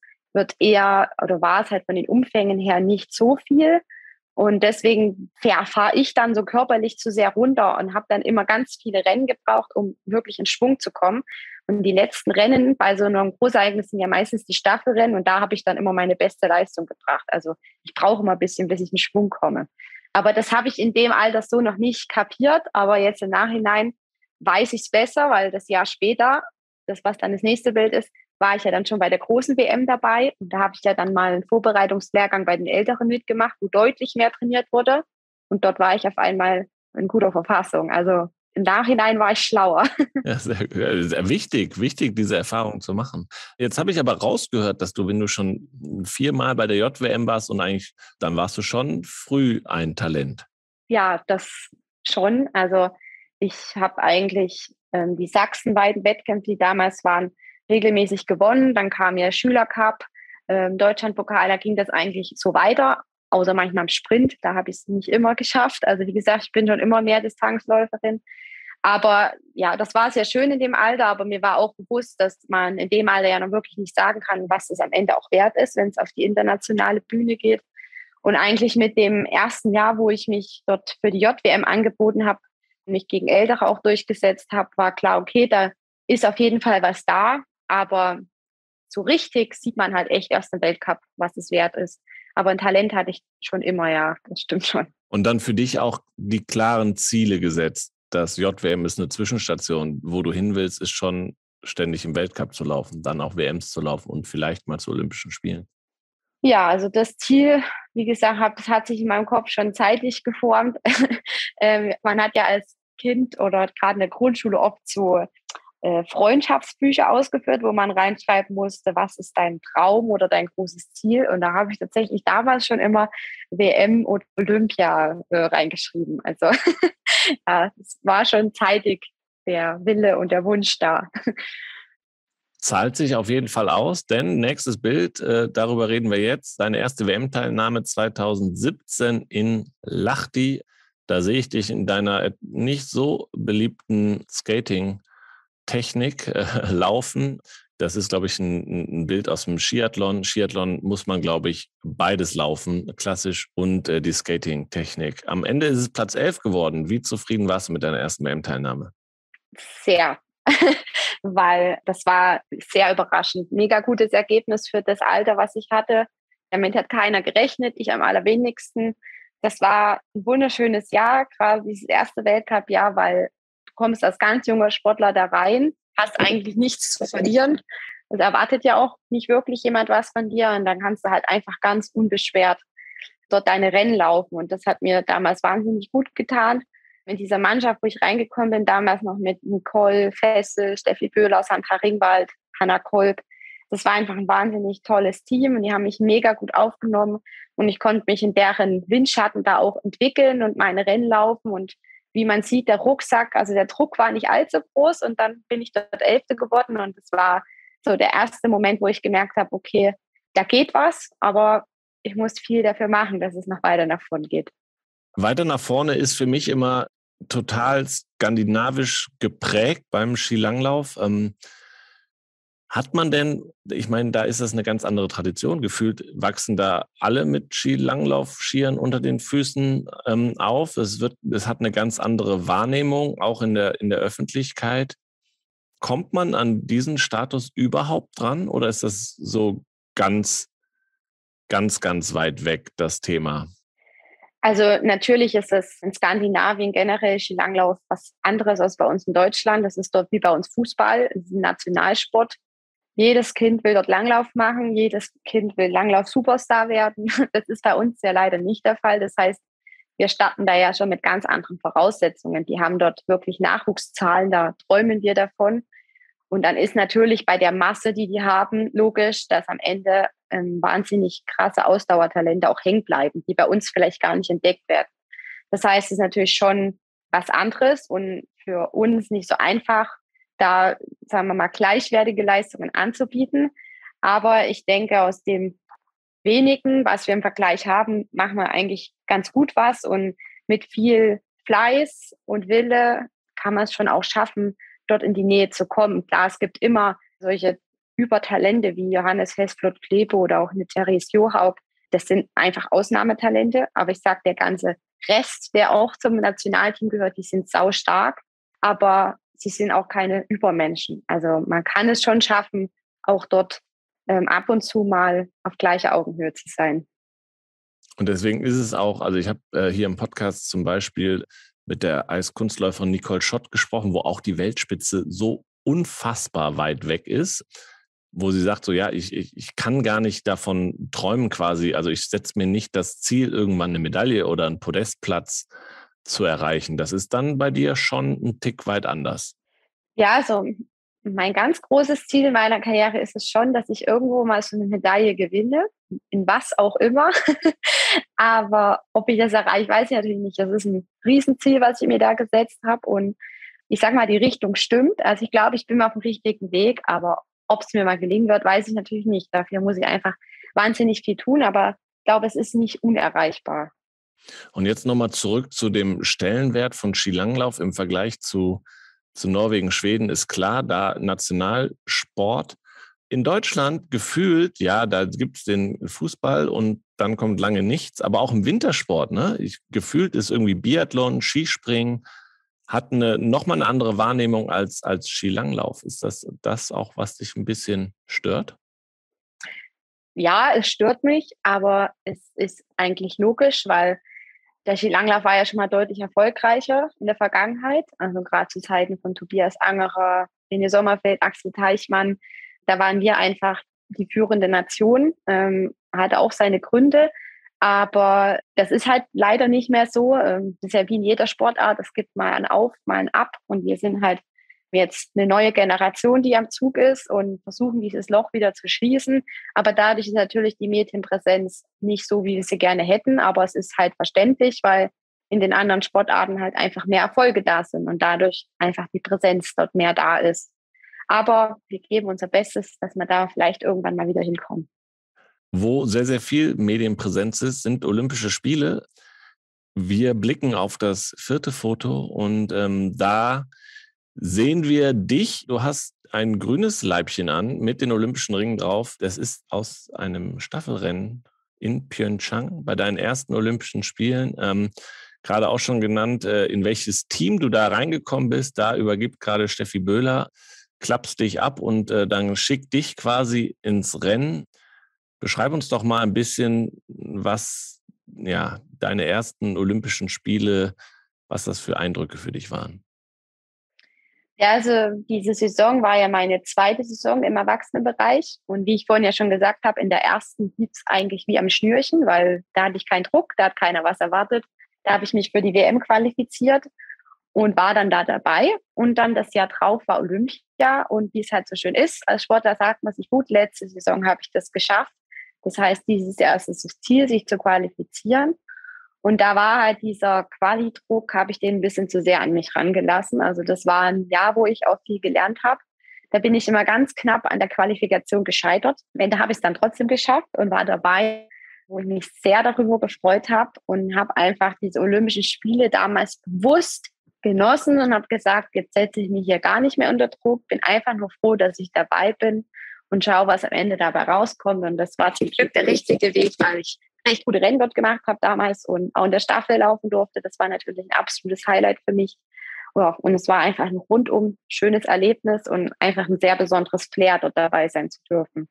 war es halt von den Umfängen her nicht so viel. Und deswegen fahre ich dann so körperlich zu sehr runter und habe dann immer ganz viele Rennen gebraucht, um wirklich in Schwung zu kommen. Und die letzten Rennen bei so einem Großereignis sind ja meistens die Staffelrennen und da habe ich dann immer meine beste Leistung gebracht. Also ich brauche immer ein bisschen, bis ich in Schwung komme. Aber das habe ich in dem Alter so noch nicht kapiert. Aber jetzt im Nachhinein weiß ich es besser, weil das Jahr später, das was dann das nächste Bild ist, war ich ja dann schon bei der großen WM dabei. Und da habe ich ja dann mal einen Vorbereitungslehrgang bei den Älteren mitgemacht, wo deutlich mehr trainiert wurde. Und dort war ich auf einmal in guter Verfassung. Also im Nachhinein war ich schlauer. Ja, sehr wichtig, diese Erfahrung zu machen. Jetzt habe ich aber rausgehört, dass du, wenn du schon 4-mal bei der JWM warst und eigentlich, dann warst du schon früh ein Talent. Ja, das schon. Also ich habe eigentlich die sachsenweiten Wettkämpfe, die damals waren, regelmäßig gewonnen. Dann kam ja Schülercup, Deutschlandpokal, da ging das eigentlich so weiter, außer manchmal im Sprint. Da habe ich es nicht immer geschafft. Also wie gesagt, ich bin schon immer mehr Distanzläuferin. Aber ja, das war sehr schön in dem Alter, aber mir war auch bewusst, dass man in dem Alter ja noch wirklich nicht sagen kann, was es am Ende auch wert ist, wenn es auf die internationale Bühne geht. Und eigentlich mit dem ersten Jahr, wo ich mich dort für die JWM angeboten habe, mich gegen Ältere auch durchgesetzt habe, war klar, okay, da ist auf jeden Fall was da, aber so richtig sieht man halt echt erst im Weltcup, was es wert ist. Aber ein Talent hatte ich schon immer, ja, das stimmt schon. Und dann für dich auch die klaren Ziele gesetzt. Das JWM ist eine Zwischenstation. Wo du hin willst, ist schon ständig im Weltcup zu laufen, dann auch WMs zu laufen und vielleicht mal zu Olympischen Spielen. Ja, also das Ziel, wie gesagt, das hat sich in meinem Kopf schon zeitlich geformt. Man hat ja als Kind oder gerade in der Grundschule oft so Freundschaftsbücher ausgeführt, wo man reinschreiben musste, was ist dein Traum oder dein großes Ziel. Und da habe ich tatsächlich damals schon immer WM und Olympia reingeschrieben. Also ja, es war schon zeitig der Wille und der Wunsch da. Zahlt sich auf jeden Fall aus, denn nächstes Bild, darüber reden wir jetzt, deine erste WM-Teilnahme 2017 in Lahti. Da sehe ich dich in deiner nicht so beliebten Skating-Technik laufen. Das ist, glaube ich, ein Bild aus dem Skiathlon. Skiathlon muss man, glaube ich, beides laufen, klassisch und die Skating-Technik. Am Ende ist es Platz 11 geworden. Wie zufrieden warst du mit deiner ersten WM-Teilnahme? Sehr, weil das war sehr überraschend. Mega gutes Ergebnis für das Alter, was ich hatte. Damit hat keiner gerechnet, ich am allerwenigsten. Das war ein wunderschönes Jahr, gerade dieses erste Weltcup-Jahr, weil du kommst als ganz junger Sportler da rein, hast eigentlich nichts zu verlieren. Und erwartet ja auch nicht wirklich jemand was von dir. Und dann kannst du halt einfach ganz unbeschwert dort deine Rennen laufen. Und das hat mir damals wahnsinnig gut getan. In dieser Mannschaft, wo ich reingekommen bin, damals noch mit Nicole Fessel, Steffi Böhler, Sandra Ringwald, Hanna Kolb. Das war einfach ein wahnsinnig tolles Team und die haben mich mega gut aufgenommen und ich konnte mich in deren Windschatten da auch entwickeln und meine Rennen laufen und wie man sieht, der Rucksack, also der Druck war nicht allzu groß und dann bin ich dort Elfte geworden und das war so der erste Moment, wo ich gemerkt habe, okay, da geht was, aber ich muss viel dafür machen, dass es noch weiter nach vorne geht. Weiter nach vorne ist für mich immer total skandinavisch geprägt beim Skilanglauf. Hat man denn, ich meine, da ist das eine ganz andere Tradition, gefühlt wachsen da alle mit Skilanglauf-Skiern unter den Füßen auf. Es hat eine ganz andere Wahrnehmung, auch in der Öffentlichkeit. Kommt man an diesen Status überhaupt dran oder ist das so ganz weit weg, das Thema? Also natürlich ist es in Skandinavien generell Skilanglauf was anderes als bei uns in Deutschland. Das ist dort wie bei uns Fußball, es ist ein Nationalsport. Jedes Kind will dort Langlauf machen, jedes Kind will Langlauf-Superstar werden. Das ist bei uns ja leider nicht der Fall. Das heißt, wir starten da ja schon mit ganz anderen Voraussetzungen. Die haben dort wirklich Nachwuchszahlen, da träumen wir davon. Und dann ist natürlich bei der Masse, die haben, logisch, dass am Ende wahnsinnig krasse Ausdauertalente auch hängen bleiben, die bei uns vielleicht gar nicht entdeckt werden. Das heißt, es ist natürlich schon was anderes und für uns nicht so einfach, da, sagen wir mal, gleichwertige Leistungen anzubieten. Aber ich denke, aus dem wenigen, was wir im Vergleich haben, machen wir eigentlich ganz gut was und mit viel Fleiß und Wille kann man es schon auch schaffen, dort in die Nähe zu kommen. Klar, es gibt immer solche Übertalente wie Johannes Hesflot-Klebe oder auch eine Therese Johaug. Das sind einfach Ausnahmetalente. Aber ich sage, der ganze Rest, der auch zum Nationalteam gehört, die sind saustark. Aber sie sind auch keine Übermenschen. Also man kann es schon schaffen, auch dort ab und zu mal auf gleicher Augenhöhe zu sein. Und deswegen ist es auch, also ich habe hier im Podcast zum Beispiel mit der Eiskunstläuferin Nicole Schott gesprochen, wo auch die Weltspitze so unfassbar weit weg ist. wo sie sagt, so ja, ich kann gar nicht davon träumen quasi, also ich setze mir nicht das Ziel, irgendwann eine Medaille oder einen Podestplatz zu erreichen. Das ist dann bei dir schon ein Tick weit anders. Ja, also mein ganz großes Ziel in meiner Karriere ist es schon, dass ich irgendwo mal so eine Medaille gewinne, in was auch immer. Aber ob ich das erreiche, weiß ich natürlich nicht. Das ist ein Riesenziel, was ich mir da gesetzt habe. Und ich sage mal, die Richtung stimmt. Also ich glaube, ich bin auf dem richtigen Weg. Aber ob es mir mal gelingen wird, weiß ich natürlich nicht. Dafür muss ich einfach wahnsinnig viel tun. Aber ich glaube, es ist nicht unerreichbar. Und jetzt nochmal zurück zu dem Stellenwert von Skilanglauf im Vergleich zu Norwegen, Schweden ist klar, da Nationalsport. In Deutschland gefühlt, ja, da gibt es den Fußball und dann kommt lange nichts, aber auch im Wintersport, ne? Gefühlt ist irgendwie Biathlon, Skispringen, hat nochmal eine andere Wahrnehmung als Skilanglauf. Ist das auch, was dich ein bisschen stört? Ja, es stört mich, aber es ist eigentlich logisch, weil der Skilanglauf war ja schon mal deutlich erfolgreicher in der Vergangenheit. Also gerade zu Zeiten von Tobias Angerer, René Sommerfeld, Axel Teichmann. Da waren wir einfach die führende Nation. Hatte auch seine Gründe. Aber das ist halt leider nicht mehr so. Das ist ja wie in jeder Sportart. Es gibt mal ein Auf, mal ein Ab. Und wir sind halt jetzt eine neue Generation, die am Zug ist und versuchen, dieses Loch wieder zu schließen. Aber dadurch ist natürlich die Medienpräsenz nicht so, wie wir sie gerne hätten. Aber es ist halt verständlich, weil in den anderen Sportarten halt einfach mehr Erfolge da sind und dadurch einfach die Präsenz dort mehr da ist. Aber wir geben unser Bestes, dass wir da vielleicht irgendwann mal wieder hinkommen. Wo sehr, sehr viel Medienpräsenz ist, sind Olympische Spiele. Wir blicken auf das 4. Foto und da sehen wir dich. Du hast ein grünes Leibchen an mit den Olympischen Ringen drauf. Das ist aus einem Staffelrennen in Pyeongchang bei deinen ersten Olympischen Spielen. Gerade auch schon genannt, in welches Team du da reingekommen bist. Da übergibt gerade Steffi Böhler, klappst dich ab und dann schickt dich quasi ins Rennen. Beschreib uns doch mal ein bisschen, was ja deine ersten Olympischen Spiele, was das für Eindrücke für dich waren. Ja, also diese Saison war ja meine zweite Saison im Erwachsenenbereich. Und wie ich vorhin ja schon gesagt habe, in der ersten lief es eigentlich wie am Schnürchen, weil da hatte ich keinen Druck, da hat keiner was erwartet. Da habe ich mich für die WM qualifiziert und war dann da dabei. Und dann das Jahr drauf war Olympia. Und wie es halt so schön ist, als Sportler sagt man sich, gut, letzte Saison habe ich das geschafft. Das heißt, dieses Jahr ist es das Ziel, sich zu qualifizieren. Und da war halt dieser Quali-Druck, habe ich den ein bisschen zu sehr an mich rangelassen. Also das war ein Jahr, wo ich auch viel gelernt habe. Da bin ich immer ganz knapp an der Qualifikation gescheitert. Am Ende habe ich es dann trotzdem geschafft und war dabei, wo ich mich sehr darüber gefreut habe und habe einfach diese Olympischen Spiele damals bewusst genossen und habe gesagt, jetzt setze ich mich hier gar nicht mehr unter Druck, bin einfach nur froh, dass ich dabei bin und schaue, was am Ende dabei rauskommt. Und das war zum Glück der richtige Weg, weil ich recht gute Rennen dort gemacht habe damals und auch in der Staffel laufen durfte. Das war natürlich ein absolutes Highlight für mich. Ja, und es war einfach ein rundum schönes Erlebnis und einfach ein sehr besonderes Flair, dort dabei sein zu dürfen.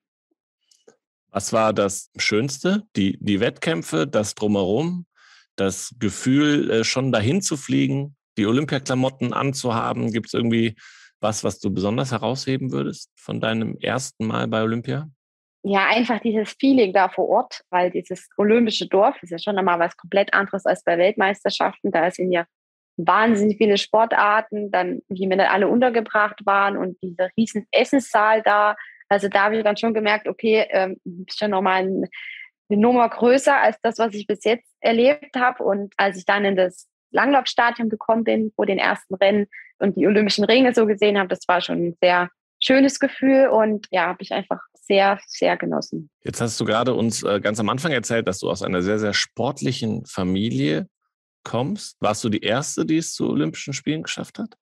Was war das Schönste? Die Wettkämpfe, das Drumherum, das Gefühl, schon dahin zu fliegen, die Olympiaklamotten anzuhaben? Gibt es irgendwie was du besonders herausheben würdest von deinem ersten Mal bei Olympia? Ja, einfach dieses Feeling da vor Ort, weil dieses olympische Dorf ist ja schon einmal was komplett anderes als bei Weltmeisterschaften. Da sind ja wahnsinnig viele Sportarten, dann wie wir dann alle untergebracht waren und dieser riesen Essenssaal da. Also da habe ich dann schon gemerkt, okay, ist schon nochmal eine Nummer größer als das, was ich bis jetzt erlebt habe. Und als ich dann in das Langlaufstadion gekommen bin, vor den ersten Rennen und die Olympischen Ringe so gesehen habe, das war schon ein sehr schönes Gefühl und ja, habe ich einfach sehr, sehr genossen. Jetzt hast du gerade uns ganz am Anfang erzählt, dass du aus einer sehr, sehr sportlichen Familie kommst. Warst du die Erste, die es zu Olympischen Spielen geschafft hat?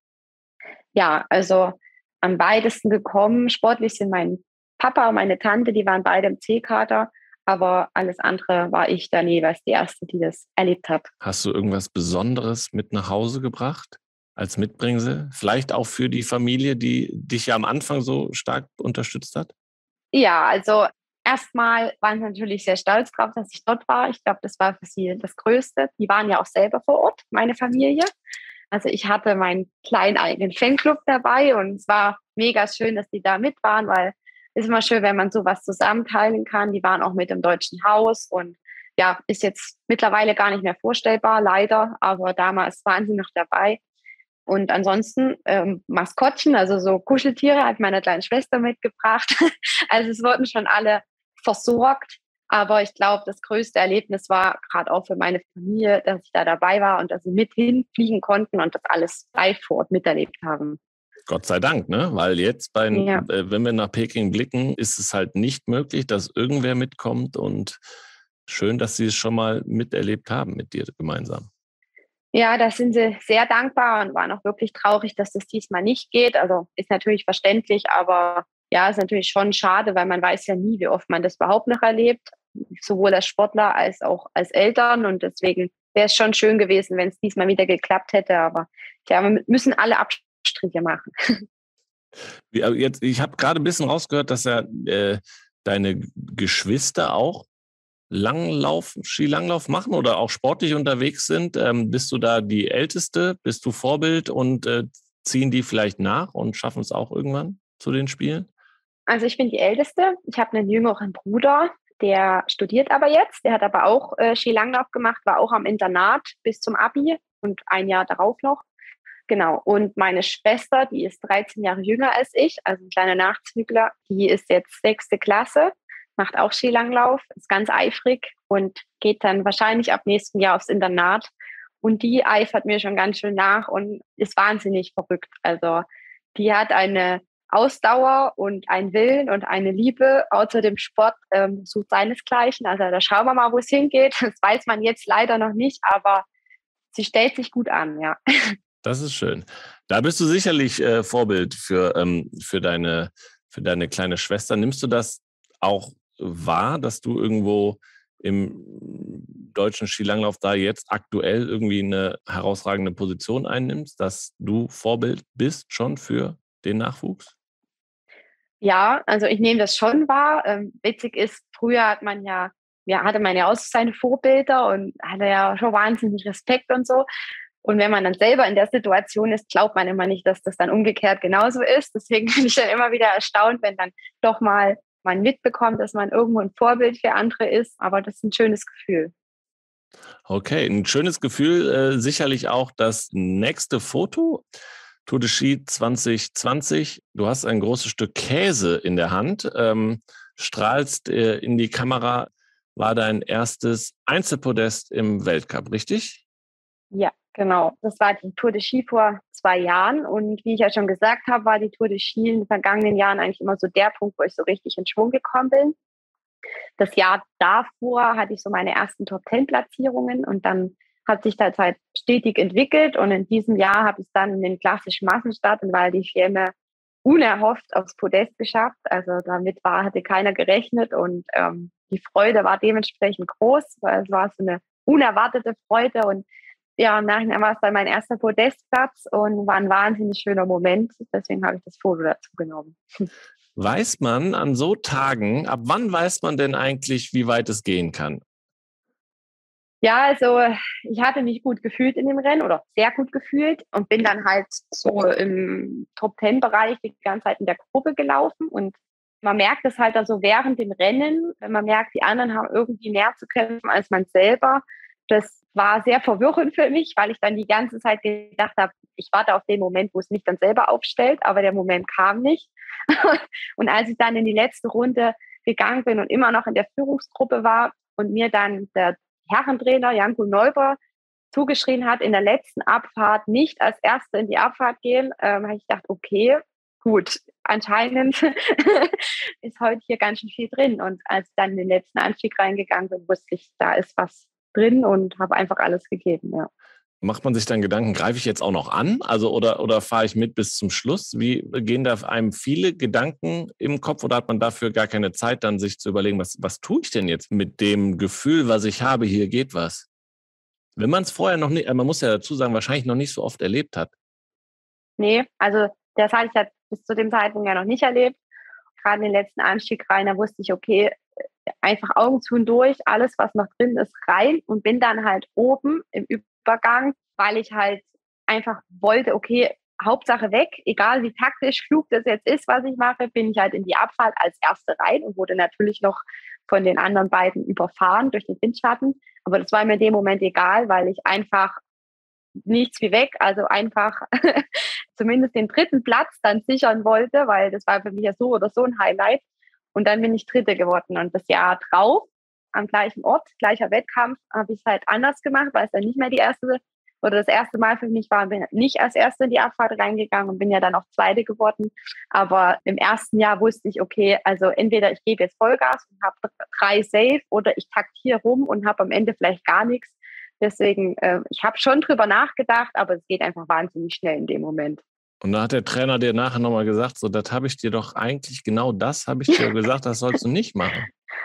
Ja, also am weitesten gekommen. Sportlich sind mein Papa und meine Tante, die waren beide im C-Kader, aber alles andere war ich dann jeweils die Erste, die das erlebt hat. Hast du irgendwas Besonderes mit nach Hause gebracht als Mitbringsel? Vielleicht auch für die Familie, die dich ja am Anfang so stark unterstützt hat? Ja, also erstmal waren sie natürlich sehr stolz drauf, dass ich dort war. Ich glaube, das war für sie das Größte. Die waren ja auch selber vor Ort, meine Familie. Also ich hatte meinen kleinen eigenen Fanclub dabei und es war mega schön, dass die da mit waren, weil ist immer schön, wenn man sowas zusammenteilen kann. Die waren auch mit im Deutschen Haus und ja, ist jetzt mittlerweile gar nicht mehr vorstellbar, leider, aber damals waren sie noch dabei. Und ansonsten Maskottchen, also so Kuscheltiere, hat meine kleine Schwester mitgebracht. Also es wurden schon alle versorgt. Aber ich glaube, das größte Erlebnis war gerade auch für meine Familie, dass ich da dabei war und dass sie mit hinfliegen konnten und das alles live vor Ort miterlebt haben. Gott sei Dank, ne? Weil jetzt, Ja. wenn wir nach Peking blicken, ist es halt nicht möglich, dass irgendwer mitkommt. Und schön, dass Sie es schon mal miterlebt haben mit dir gemeinsam. Ja, da sind sie sehr dankbar und waren auch wirklich traurig, dass das diesmal nicht geht. Also ist natürlich verständlich, aber ja, ist natürlich schon schade, weil man weiß ja nie, wie oft man das überhaupt noch erlebt, sowohl als Sportler als auch als Eltern. Und deswegen wäre es schon schön gewesen, wenn es diesmal wieder geklappt hätte. Aber ja, wir müssen alle Abstriche machen. Ich habe gerade ein bisschen rausgehört, dass ja deine Geschwister auch Skilanglauf machen oder auch sportlich unterwegs sind. Bist du da die Älteste? Bist du Vorbild und ziehen die vielleicht nach und schaffen es auch irgendwann zu den Spielen? Also ich bin die Älteste. Ich habe einen jüngeren Bruder, der studiert aber jetzt. Der hat aber auch Skilanglauf gemacht, war auch am Internat bis zum Abi und ein Jahr darauf noch. Genau. Und meine Schwester, die ist 13 Jahre jünger als ich, also ein kleiner Nachzügler, die ist jetzt 6. Klasse, macht auch Skilanglauf, ist ganz eifrig und geht dann wahrscheinlich ab nächsten Jahr aufs Internat. Und die eifert mir schon ganz schön nach und ist wahnsinnig verrückt. Also die hat eine Ausdauer und einen Willen und eine Liebe außer dem Sport, sucht seinesgleichen. Also da schauen wir mal, wo es hingeht. Das weiß man jetzt leider noch nicht, aber sie stellt sich gut an, ja. Das ist schön. Da bist du sicherlich Vorbild für deine kleine Schwester. Nimmst du das auch wahr, dass du irgendwo im deutschen Skilanglauf da jetzt aktuell irgendwie eine herausragende Position einnimmst, dass du Vorbild bist schon für den Nachwuchs? Ja, also ich nehme das schon wahr. Witzig ist, früher hatte man ja auch so seine Vorbilder und hatte ja schon wahnsinnig Respekt und so. Und wenn man dann selber in der Situation ist, glaubt man immer nicht, dass das dann umgekehrt genauso ist. Deswegen bin ich dann immer wieder erstaunt, wenn dann doch mal man mitbekommt, dass man irgendwo ein Vorbild für andere ist. Aber das ist ein schönes Gefühl. Okay, ein schönes Gefühl, sicherlich auch das nächste Foto. Tour de Ski 2020. Du hast ein großes Stück Käse in der Hand, strahlst in die Kamera. War dein erstes Einzelpodest im Weltcup, richtig? Ja, genau. Das war die Tour de Ski vor 2 Jahren. Und wie ich ja schon gesagt habe, war die Tour de Ski in den vergangenen Jahren eigentlich immer so der Punkt, wo ich so richtig in Schwung gekommen bin. Das Jahr davor hatte ich so meine ersten Top-10-Platzierungen und dann hat sich das halt stetig entwickelt. Und in diesem Jahr habe ich es dann in den klassischen Massenstart in Val di Fiemme unerhofft aufs Podest geschafft. Also hatte keiner gerechnet und die Freude war dementsprechend groß, weil es war so eine unerwartete Freude und ja, im Nachhinein war es dann mein erster Podestplatz und war ein wahnsinnig schöner Moment. Deswegen habe ich das Foto dazu genommen. Weiß man an so Tagen, ab wann weiß man denn eigentlich, wie weit es gehen kann? Ja, also ich hatte mich gut gefühlt in dem Rennen oder sehr gut gefühlt und bin dann halt so im Top-10-Bereich die ganze Zeit in der Gruppe gelaufen und man merkt es halt also während dem Rennen, wenn man merkt, die anderen haben irgendwie mehr zu kämpfen als man selber. Das war sehr verwirrend für mich, weil ich dann die ganze Zeit gedacht habe, ich warte auf den Moment, wo es mich dann selber aufstellt, aber der Moment kam nicht. Und als ich dann in die letzte Runde gegangen bin und immer noch in der Führungsgruppe war und mir dann der Herrentrainer Janko Neuber zugeschrien hat, in der letzten Abfahrt nicht als Erste in die Abfahrt gehen, habe ich gedacht, okay, gut, anscheinend ist heute hier ganz schön viel drin. Und als ich dann in den letzten Anstieg reingegangen bin, wusste ich, da ist was drin und habe einfach alles gegeben, ja. Macht man sich dann Gedanken, greife ich jetzt auch noch an? Also oder fahre ich mit bis zum Schluss? Wie gehen da einem viele Gedanken im Kopf oder hat man dafür gar keine Zeit, dann sich zu überlegen, was tue ich denn jetzt mit dem Gefühl, was ich habe, hier geht was? Wenn man es vorher noch nicht, man muss ja dazu sagen, wahrscheinlich noch nicht so oft erlebt hat. Nee, also das hatte ich ja bis zu dem Zeitpunkt ja noch nicht erlebt. Gerade in den letzten Anstieg rein, da wusste ich, okay, einfach Augen zu und durch, alles, was noch drin ist, rein und bin dann halt oben im Übergang, weil ich halt einfach wollte, okay, Hauptsache weg, egal wie taktisch klug das jetzt ist, was ich mache, bin ich halt in die Abfahrt als Erste rein und wurde natürlich noch von den anderen beiden überfahren durch den Windschatten. Aber das war mir in dem Moment egal, weil ich einfach nichts wie weg, also einfach zumindest den dritten Platz dann sichern wollte, weil das war für mich ja so oder so ein Highlight. Und dann bin ich Dritte geworden. Und das Jahr drauf, am gleichen Ort, gleicher Wettkampf, habe ich es halt anders gemacht, weil es dann nicht mehr das erste Mal für mich war, bin nicht als Erste in die Abfahrt reingegangen und bin ja dann auch Zweite geworden. Aber im ersten Jahr wusste ich, okay, also entweder ich gebe jetzt Vollgas und habe 3 safe oder ich taktiere rum und habe am Ende vielleicht gar nichts. Deswegen, ich habe schon drüber nachgedacht, aber es geht einfach wahnsinnig schnell in dem Moment. Und da hat der Trainer dir nachher nochmal gesagt, so, das habe ich dir doch eigentlich, genau das habe ich dir gesagt, das sollst du nicht machen.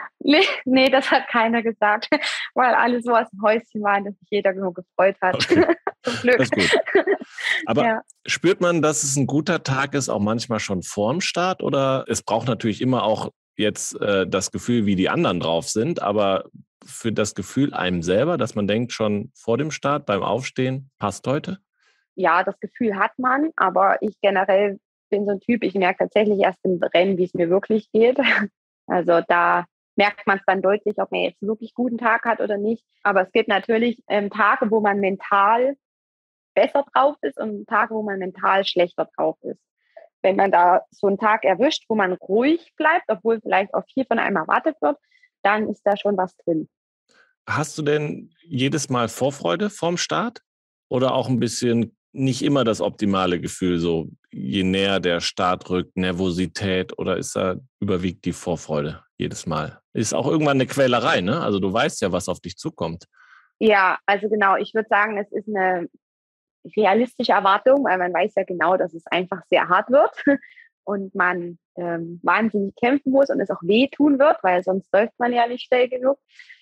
Nee, das hat keiner gesagt, weil alle so aus dem Häuschen waren, dass sich jeder nur gefreut hat. Okay. Zum Glück. Das ist gut. Aber ja. Spürt man, dass es ein guter Tag ist, auch manchmal schon vorm Start? Oder es braucht natürlich immer auch jetzt das Gefühl, wie die anderen drauf sind, aber für das Gefühl einem selber, dass man denkt, schon vor dem Start, beim Aufstehen, passt heute? Ja, das Gefühl hat man, aber ich generell bin so ein Typ, ich merke tatsächlich erst im Rennen, wie es mir wirklich geht. Also da merkt man es dann deutlich, ob man jetzt einen wirklich guten Tag hat oder nicht. Aber es gibt natürlich Tage, wo man mental besser drauf ist und Tage, wo man mental schlechter drauf ist. Wenn man da so einen Tag erwischt, wo man ruhig bleibt, obwohl vielleicht auch viel von einem erwartet wird, dann ist da schon was drin. Hast du denn jedes Mal Vorfreude vorm Start? Oder auch ein bisschen nicht immer das optimale Gefühl, so je näher der Start rückt, Nervosität oder überwiegt die Vorfreude jedes Mal? Ist auch irgendwann eine Quälerei, ne? Also du weißt ja, was auf dich zukommt. Ja, also genau, ich würde sagen, es ist eine realistische Erwartung, weil man weiß ja genau, dass es einfach sehr hart wird und man wahnsinnig kämpfen muss und es auch wehtun wird, weil sonst läuft man ja nicht schnell genug.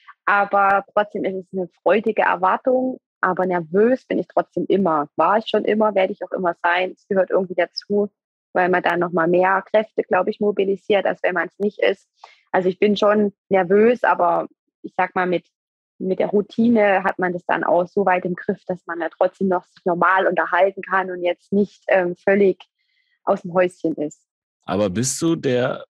Aber trotzdem ist es eine freudige Erwartung, aber nervös bin ich trotzdem immer. War ich schon immer, werde ich auch immer sein. Es gehört irgendwie dazu, weil man dann nochmal mehr Kräfte, glaube ich, mobilisiert, als wenn man es nicht ist. Also ich bin schon nervös, aber ich sag mal, mit der Routine hat man das dann auch so weit im Griff, dass man ja trotzdem noch sich normal unterhalten kann und jetzt nicht völlig aus dem Häuschen ist. Aber bist du der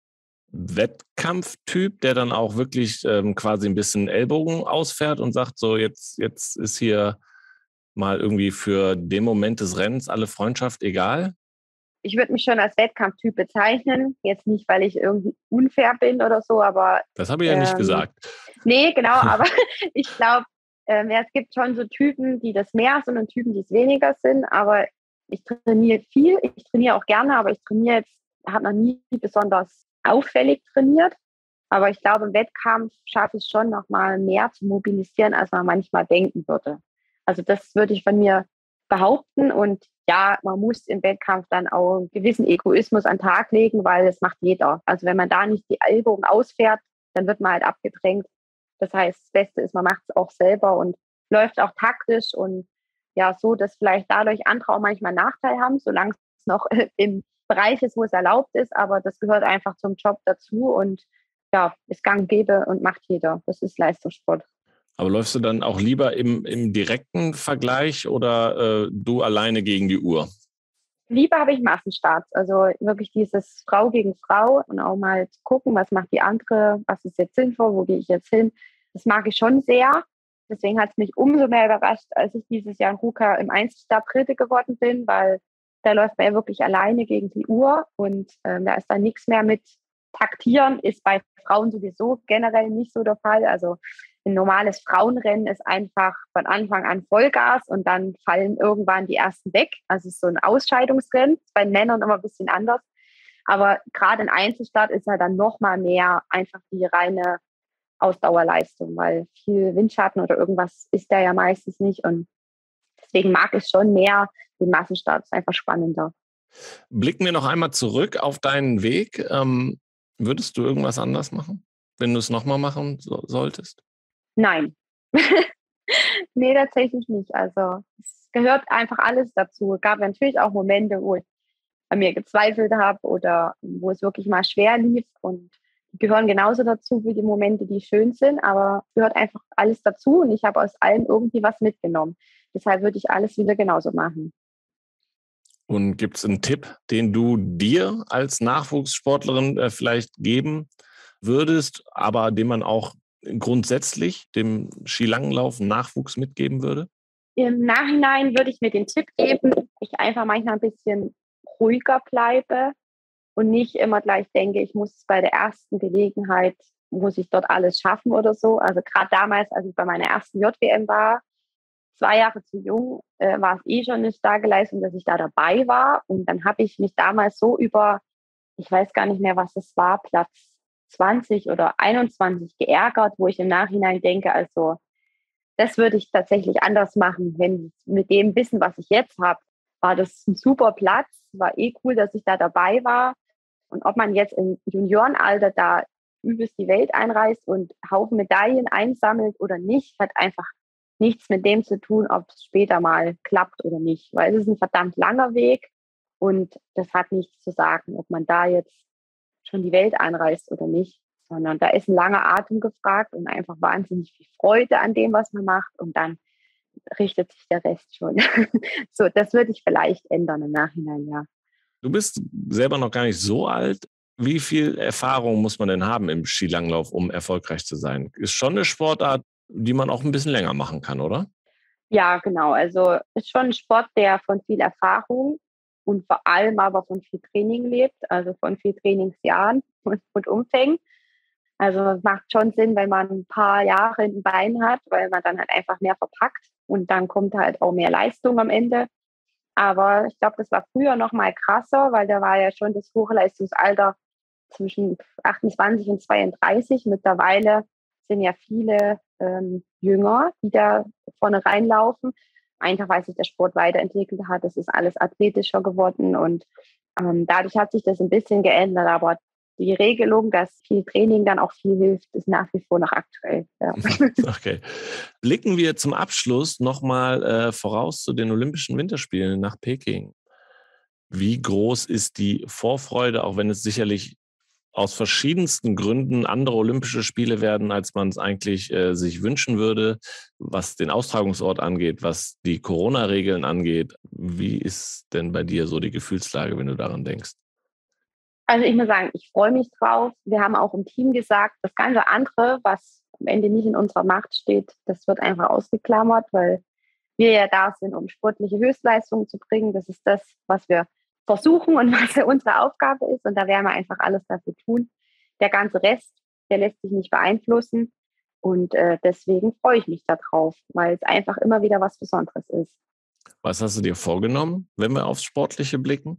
Wettkampftyp, der dann auch wirklich quasi ein bisschen Ellbogen ausfährt und sagt, so jetzt ist hier mal irgendwie für den Moment des Rennens alle Freundschaft egal? Ich würde mich schon als Wettkampftyp bezeichnen. Jetzt nicht, weil ich irgendwie unfair bin oder so, aber Das habe ich ja nicht gesagt. nee, genau, aber ich glaube, es gibt schon so Typen, die das mehr sind und Typen, die es weniger sind, aber ich trainiere viel, ich trainiere auch gerne, aber ich trainiere jetzt, habe noch nie besonders auffällig trainiert, aber ich glaube, im Wettkampf schaffe ich es schon noch mal mehr zu mobilisieren, als man manchmal denken würde. Also das würde ich von mir behaupten und ja, man muss im Wettkampf dann auch einen gewissen Egoismus an den Tag legen, weil das macht jeder. Also wenn man da nicht die Ellbogen ausfährt, dann wird man halt abgedrängt. Das heißt, das Beste ist, man macht es auch selber und läuft auch taktisch und ja, so, dass vielleicht dadurch andere auch manchmal einen Nachteil haben, solange es noch im Bereich ist, wo es erlaubt ist. Aber das gehört einfach zum Job dazu und ja, ist gang und gäbe und macht jeder. Das ist Leistungssport. Aber läufst du dann auch lieber im direkten Vergleich oder du alleine gegen die Uhr? Lieber habe ich Massenstarts, also wirklich dieses Frau gegen Frau und auch mal gucken, was macht die andere, was ist jetzt sinnvoll, wo gehe ich jetzt hin. Das mag ich schon sehr. Deswegen hat es mich umso mehr überrascht, als ich dieses Jahr in Ruka im Einzelstart Dritte geworden bin, weil da läuft man ja wirklich alleine gegen die Uhr und da ist dann nichts mehr mit Taktieren, ist bei Frauen sowieso generell nicht so der Fall. Also ein normales Frauenrennen ist einfach von Anfang an Vollgas und dann fallen irgendwann die ersten weg. Also es ist so ein Ausscheidungsrennen, ist bei Männern immer ein bisschen anders. Aber gerade in Einzelstart ist ja dann noch mal mehr einfach die reine Ausdauerleistung, weil viel Windschatten oder irgendwas ist da ja meistens nicht. Und deswegen mag ich schon mehr den Massenstart. Das ist einfach spannender. Blicken wir noch einmal zurück auf deinen Weg. Würdest du irgendwas anders machen, wenn du es nochmal machen solltest? Nein. Nee, tatsächlich nicht. Also es gehört einfach alles dazu. Es gab natürlich auch Momente, wo ich an mir gezweifelt habe oder wo es wirklich mal schwer lief und die gehören genauso dazu wie die Momente, die schön sind, aber es gehört einfach alles dazu und ich habe aus allem irgendwie was mitgenommen. Deshalb würde ich alles wieder genauso machen. Und gibt es einen Tipp, den du dir als Nachwuchssportlerin vielleicht geben würdest, aber den man auch grundsätzlich dem Skilanglauf Nachwuchs mitgeben würde? Im Nachhinein würde ich mir den Tipp geben, ich einfach manchmal ein bisschen ruhiger bleibe und nicht immer gleich denke, ich muss bei der ersten Gelegenheit, muss ich dort alles schaffen oder so. Also gerade damals, als ich bei meiner ersten JWM war, 2 Jahre zu jung, war es schon eine starke Leistung, dass ich da dabei war. Und dann habe ich mich damals so über, ich weiß gar nicht mehr, was es war, Platz 20 oder 21 geärgert, wo ich im Nachhinein denke, also das würde ich tatsächlich anders machen. Wenn mit dem Wissen, was ich jetzt habe, war das ein super Platz, war cool, dass ich da dabei war. Und ob man jetzt im Juniorenalter da übelst die Welt einreist und Haufen Medaillen einsammelt oder nicht, hat einfach nichts mit dem zu tun, ob es später mal klappt oder nicht. Weil es ist ein verdammt langer Weg und das hat nichts zu sagen, ob man da jetzt schon die Welt einreist oder nicht, sondern da ist ein langer Atem gefragt und einfach wahnsinnig viel Freude an dem, was man macht und dann richtet sich der Rest schon. So, das würde ich vielleicht ändern im Nachhinein, ja. Du bist selber noch gar nicht so alt. Wie viel Erfahrung muss man denn haben im Skilanglauf, um erfolgreich zu sein? Ist schon eine Sportart, die man auch ein bisschen länger machen kann, oder? Ja, genau. Also ist schon ein Sport, der von viel Erfahrung und vor allem aber von viel Training lebt, also von viel Trainingsjahren und Umfängen. Also es macht schon Sinn, wenn man ein paar Jahre in den Beinen hat, weil man dann halt einfach mehr verpackt und dann kommt halt auch mehr Leistung am Ende. Aber ich glaube, das war früher noch mal krasser, weil da war ja schon das Hochleistungsalter zwischen 28 und 32. Mittlerweile sind ja viele jünger, die da vorne reinlaufen. Einfach weil sich der Sport weiterentwickelt hat. Es ist alles athletischer geworden und dadurch hat sich das ein bisschen geändert. Aber die Regelung, dass viel Training dann auch viel hilft, ist nach wie vor noch aktuell. Ja. Okay. Blicken wir zum Abschluss nochmal voraus zu den Olympischen Winterspielen nach Peking. Wie groß ist die Vorfreude, auch wenn es sicherlich aus verschiedensten Gründen andere Olympische Spiele werden, als man es eigentlich sich wünschen würde, was den Austragungsort angeht, was die Corona-Regeln angeht. Wie ist denn bei dir so die Gefühlslage, wenn du daran denkst? Also ich muss sagen, ich freue mich drauf. Wir haben auch im Team gesagt, das ganze andere, was am Ende nicht in unserer Macht steht, das wird einfach ausgeklammert, weil wir ja da sind, um sportliche Höchstleistungen zu bringen. Das ist das, was wir versuchen und was ja unsere Aufgabe ist. Und da werden wir einfach alles dafür tun. Der ganze Rest, der lässt sich nicht beeinflussen. Und deswegen freue ich mich darauf, weil es einfach immer wieder was Besonderes ist. Was hast du dir vorgenommen, wenn wir aufs Sportliche blicken?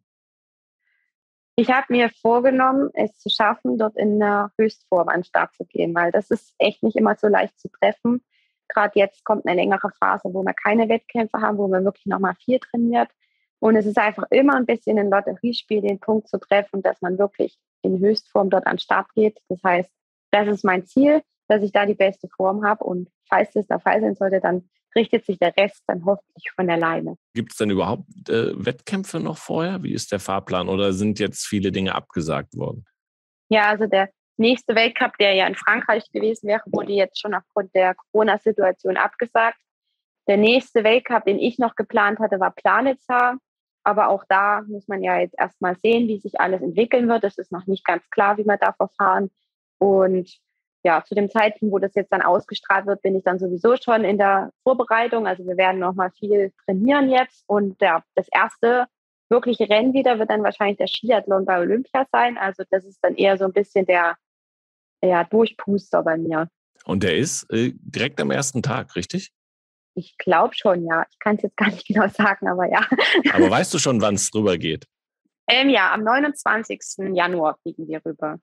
Ich habe mir vorgenommen, es zu schaffen, dort in einer Höchstform an den Start zu gehen, weil das ist echt nicht immer so leicht zu treffen. Gerade jetzt kommt eine längere Phase, wo wir keine Wettkämpfe haben, wo man wirklich nochmal viel trainiert. Und es ist einfach immer ein bisschen ein Lotteriespiel, den Punkt zu treffen, dass man wirklich in Höchstform dort an den Start geht. Das heißt, das ist mein Ziel, dass ich da die beste Form habe. Und falls das der Fall sein sollte, dann richtet sich der Rest dann hoffentlich von alleine. Gibt es denn überhaupt Wettkämpfe noch vorher? Wie ist der Fahrplan oder sind jetzt viele Dinge abgesagt worden? Ja, also der nächste Weltcup, der ja in Frankreich gewesen wäre, wurde jetzt schon aufgrund der Corona-Situation abgesagt. Der nächste Weltcup, den ich noch geplant hatte, war Planitza. Aber auch da muss man ja jetzt erstmal sehen, wie sich alles entwickeln wird. Es ist noch nicht ganz klar, wie wir da verfahren. Und ja, zu dem Zeitpunkt, wo das jetzt dann ausgestrahlt wird, bin ich dann sowieso schon in der Vorbereitung. Also wir werden noch mal viel trainieren jetzt. Und ja, das erste wirkliche Rennen wieder wird dann wahrscheinlich der Skiathlon bei Olympia sein. Also das ist dann eher so ein bisschen der Durchpuster bei mir. Und der ist direkt am ersten Tag, richtig? Ich glaube schon, ja. Ich kann es jetzt gar nicht genau sagen, aber ja. Aber weißt du schon, wann es drüber geht? Ja, am 29. Januar fliegen wir rüber.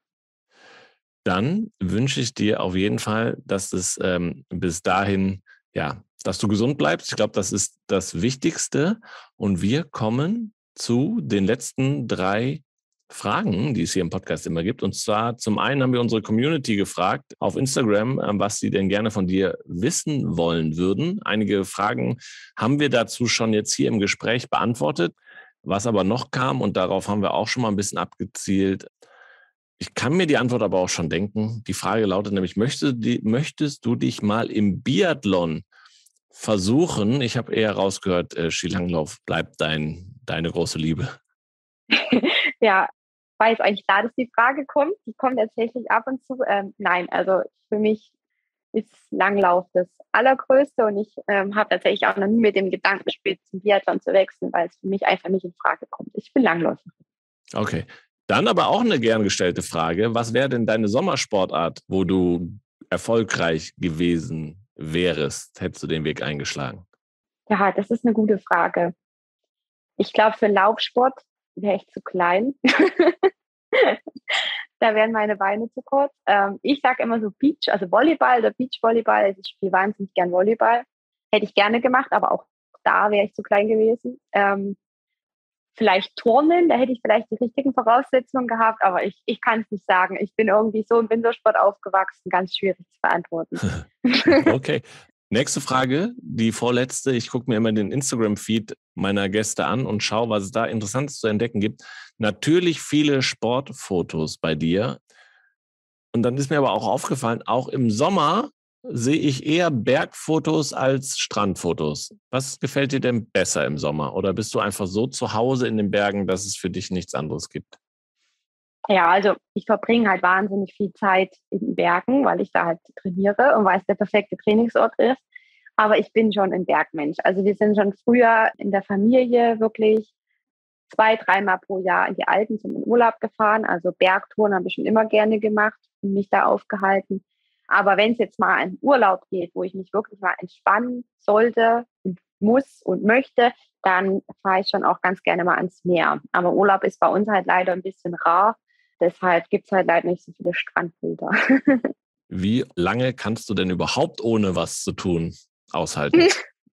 Dann wünsche ich dir auf jeden Fall, dass es bis dahin, ja, dass du gesund bleibst. Ich glaube, das ist das Wichtigste. Und wir kommen zu den letzten 3 Fragen, die es hier im Podcast immer gibt. Und zwar zum einen haben wir unsere Community gefragt auf Instagram, was sie denn gerne von dir wissen wollen würden. Einige Fragen haben wir dazu schon jetzt hier im Gespräch beantwortet. Was aber noch kam, und darauf haben wir auch schon mal ein bisschen abgezielt. Ich kann mir die Antwort aber auch schon denken. Die Frage lautet nämlich, möchtest du dich mal im Biathlon versuchen? Ich habe eher rausgehört, Skilanglauf bleibt dein deine große Liebe? Ja, war jetzt eigentlich klar, dass die Frage kommt. Die kommt tatsächlich ab und zu. Nein, also für mich ist Langlauf das Allergrößte und ich habe tatsächlich auch noch nie mit dem Gedanken gespielt, zum Biathlon zu wechseln, weil es für mich einfach nicht in Frage kommt. Ich bin Langläufer. Okay. Dann aber auch eine gern gestellte Frage. Was wäre denn deine Sommersportart, wo du erfolgreich gewesen wärst? Hättest du den Weg eingeschlagen? Ja, das ist eine gute Frage. Ich glaube, für Laufsport wäre ich zu klein. Da wären meine Beine zu kurz. Ich sage immer so Beach, also Volleyball oder Beachvolleyball. Also ich spiele wahnsinnig gern Volleyball. Hätte ich gerne gemacht, aber auch da wäre ich zu klein gewesen. Vielleicht Turnen, da hätte ich vielleicht die richtigen Voraussetzungen gehabt, aber ich kann es nicht sagen. Ich bin irgendwie so im Wintersport aufgewachsen, ganz schwierig zu beantworten. Okay. Nächste Frage, die vorletzte. Ich gucke mir immer den Instagram-Feed meiner Gäste an und schaue, was es da Interessantes zu entdecken gibt. Natürlich viele Sportfotos bei dir. Und dann ist mir aber auch aufgefallen, auch im Sommer sehe ich eher Bergfotos als Strandfotos. Was gefällt dir denn besser im Sommer? Oder bist du einfach so zu Hause in den Bergen, dass es für dich nichts anderes gibt? Ja, also ich verbringe halt wahnsinnig viel Zeit in den Bergen, weil ich da halt trainiere und weil es der perfekte Trainingsort ist. Aber ich bin schon ein Bergmensch. Also wir sind schon früher in der Familie wirklich 2-3 Mal pro Jahr in die Alpen zum Urlaub gefahren. Also Bergtouren habe ich schon immer gerne gemacht und mich da aufgehalten. Aber wenn es jetzt mal einen Urlaub geht, wo ich mich wirklich mal entspannen sollte und muss und möchte, dann fahre ich schon auch ganz gerne mal ans Meer. Aber Urlaub ist bei uns halt leider ein bisschen rar. Deshalb gibt es halt leider nicht so viele Strandbilder. Wie lange kannst du denn überhaupt ohne was zu tun aushalten?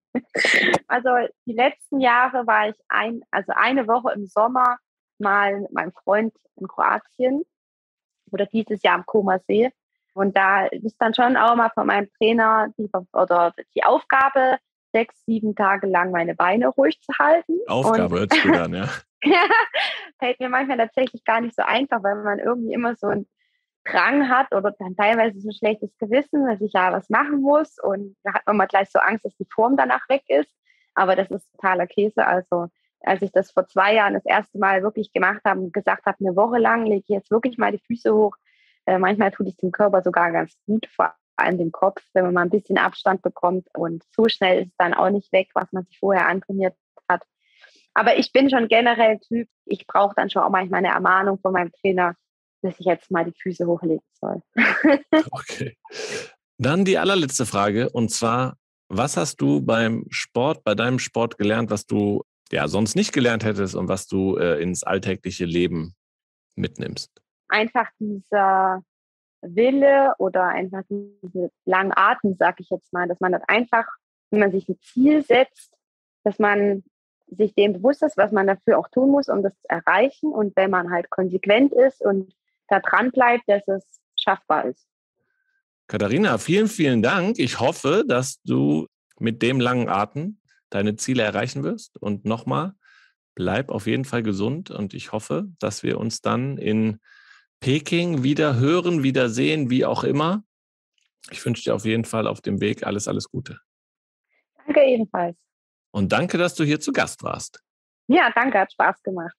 Also die letzten Jahre war ich eine Woche im Sommer mal mit meinem Freund in Kroatien oder dieses Jahr am Comer See. Und da ist dann schon auch mal von meinem Trainer die Aufgabe, 6-7 Tage lang meine Beine ruhig zu halten. Aufgabe, hört sich gut an, ja. Fällt mir manchmal tatsächlich gar nicht so einfach, weil man irgendwie immer so einen Drang hat oder dann teilweise so ein schlechtes Gewissen, dass ich ja was machen muss. Und da hat man mal gleich so Angst, dass die Form danach weg ist. Aber das ist totaler Käse. Also als ich das vor 2 Jahren das erste Mal wirklich gemacht habe und gesagt habe, eine Woche lang lege ich jetzt wirklich mal die Füße hoch, manchmal tut es dem Körper sogar ganz gut, vor allem dem Kopf, wenn man mal ein bisschen Abstand bekommt. Und so schnell ist es dann auch nicht weg, was man sich vorher antrainiert hat. Aber ich bin schon generell Typ, ich brauche dann schon auch manchmal eine Ermahnung von meinem Trainer, dass ich jetzt mal die Füße hochlegen soll. Okay. Dann die allerletzte Frage, und zwar, was hast du bei deinem Sport gelernt, was du ja sonst nicht gelernt hättest und was du ins alltägliche Leben mitnimmst? Einfach dieser Wille oder einfach diese langen Atem, sag ich jetzt mal, dass man das einfach, wenn man sich ein Ziel setzt, dass man sich dem bewusst ist, was man dafür auch tun muss, um das zu erreichen. Und wenn man halt konsequent ist und da dran bleibt, dass es schaffbar ist. Katharina, vielen, vielen Dank. Ich hoffe, dass du mit dem langen Atem deine Ziele erreichen wirst. Und nochmal, bleib auf jeden Fall gesund. Und ich hoffe, dass wir uns dann in Peking wieder hören, wieder sehen, wie auch immer. Ich wünsche dir auf jeden Fall auf dem Weg alles, alles Gute. Danke ebenfalls. Und danke, dass du hier zu Gast warst. Ja, danke, hat Spaß gemacht.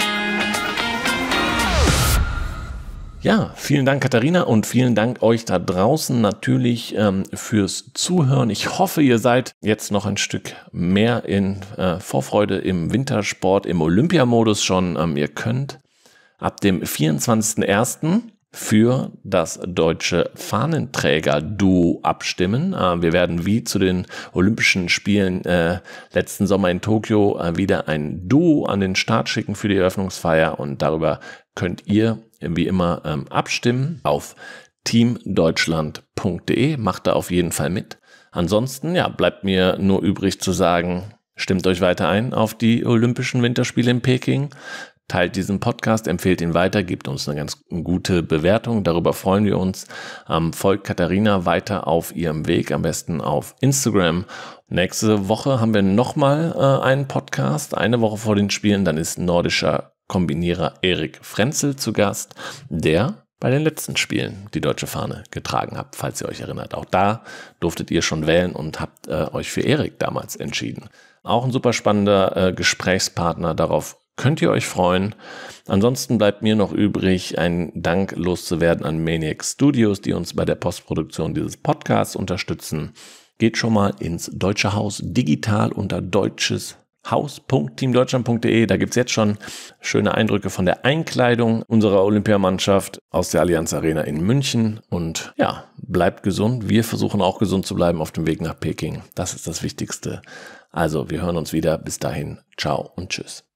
Ja, vielen Dank, Katharina, und vielen Dank euch da draußen natürlich fürs Zuhören. Ich hoffe, ihr seid jetzt noch ein Stück mehr in Vorfreude im Wintersport, im Olympiamodus schon. Ihr könnt ab dem 24.01. für das deutsche Fahnenträger-Duo abstimmen. Wir werden wie zu den Olympischen Spielen letzten Sommer in Tokio wieder ein Duo an den Start schicken für die Eröffnungsfeier, und darüber könnt ihr wie immer abstimmen auf teamdeutschland.de. Macht da auf jeden Fall mit. Ansonsten bleibt mir nur übrig zu sagen, stimmt euch weiter ein auf die Olympischen Winterspiele in Peking. Teilt diesen Podcast, empfehlt ihn weiter, gebt uns eine ganz gute Bewertung. Darüber freuen wir uns. Folgt Katharina weiter auf ihrem Weg, am besten auf Instagram. Nächste Woche haben wir nochmal einen Podcast, eine Woche vor den Spielen. Dann ist nordischer Kombinierer Erik Frenzel zu Gast. Der bei den letzten Spielen die deutsche Fahne getragen habt, falls ihr euch erinnert. Auch da durftet ihr schon wählen und habt euch für Erik damals entschieden. Auch ein super spannender Gesprächspartner, darauf könnt ihr euch freuen. Ansonsten bleibt mir noch übrig, einen Dank loszuwerden an Maniac Studios, die uns bei der Postproduktion dieses Podcasts unterstützen. Geht schon mal ins Deutsche Haus digital unter deutscheshaus.teamdeutschland.de. Da gibt's jetzt schon schöne Eindrücke von der Einkleidung unserer Olympiamannschaft aus der Allianz Arena in München. Und ja, bleibt gesund. Wir versuchen auch gesund zu bleiben auf dem Weg nach Peking. Das ist das Wichtigste. Also, wir hören uns wieder. Bis dahin. Ciao und tschüss.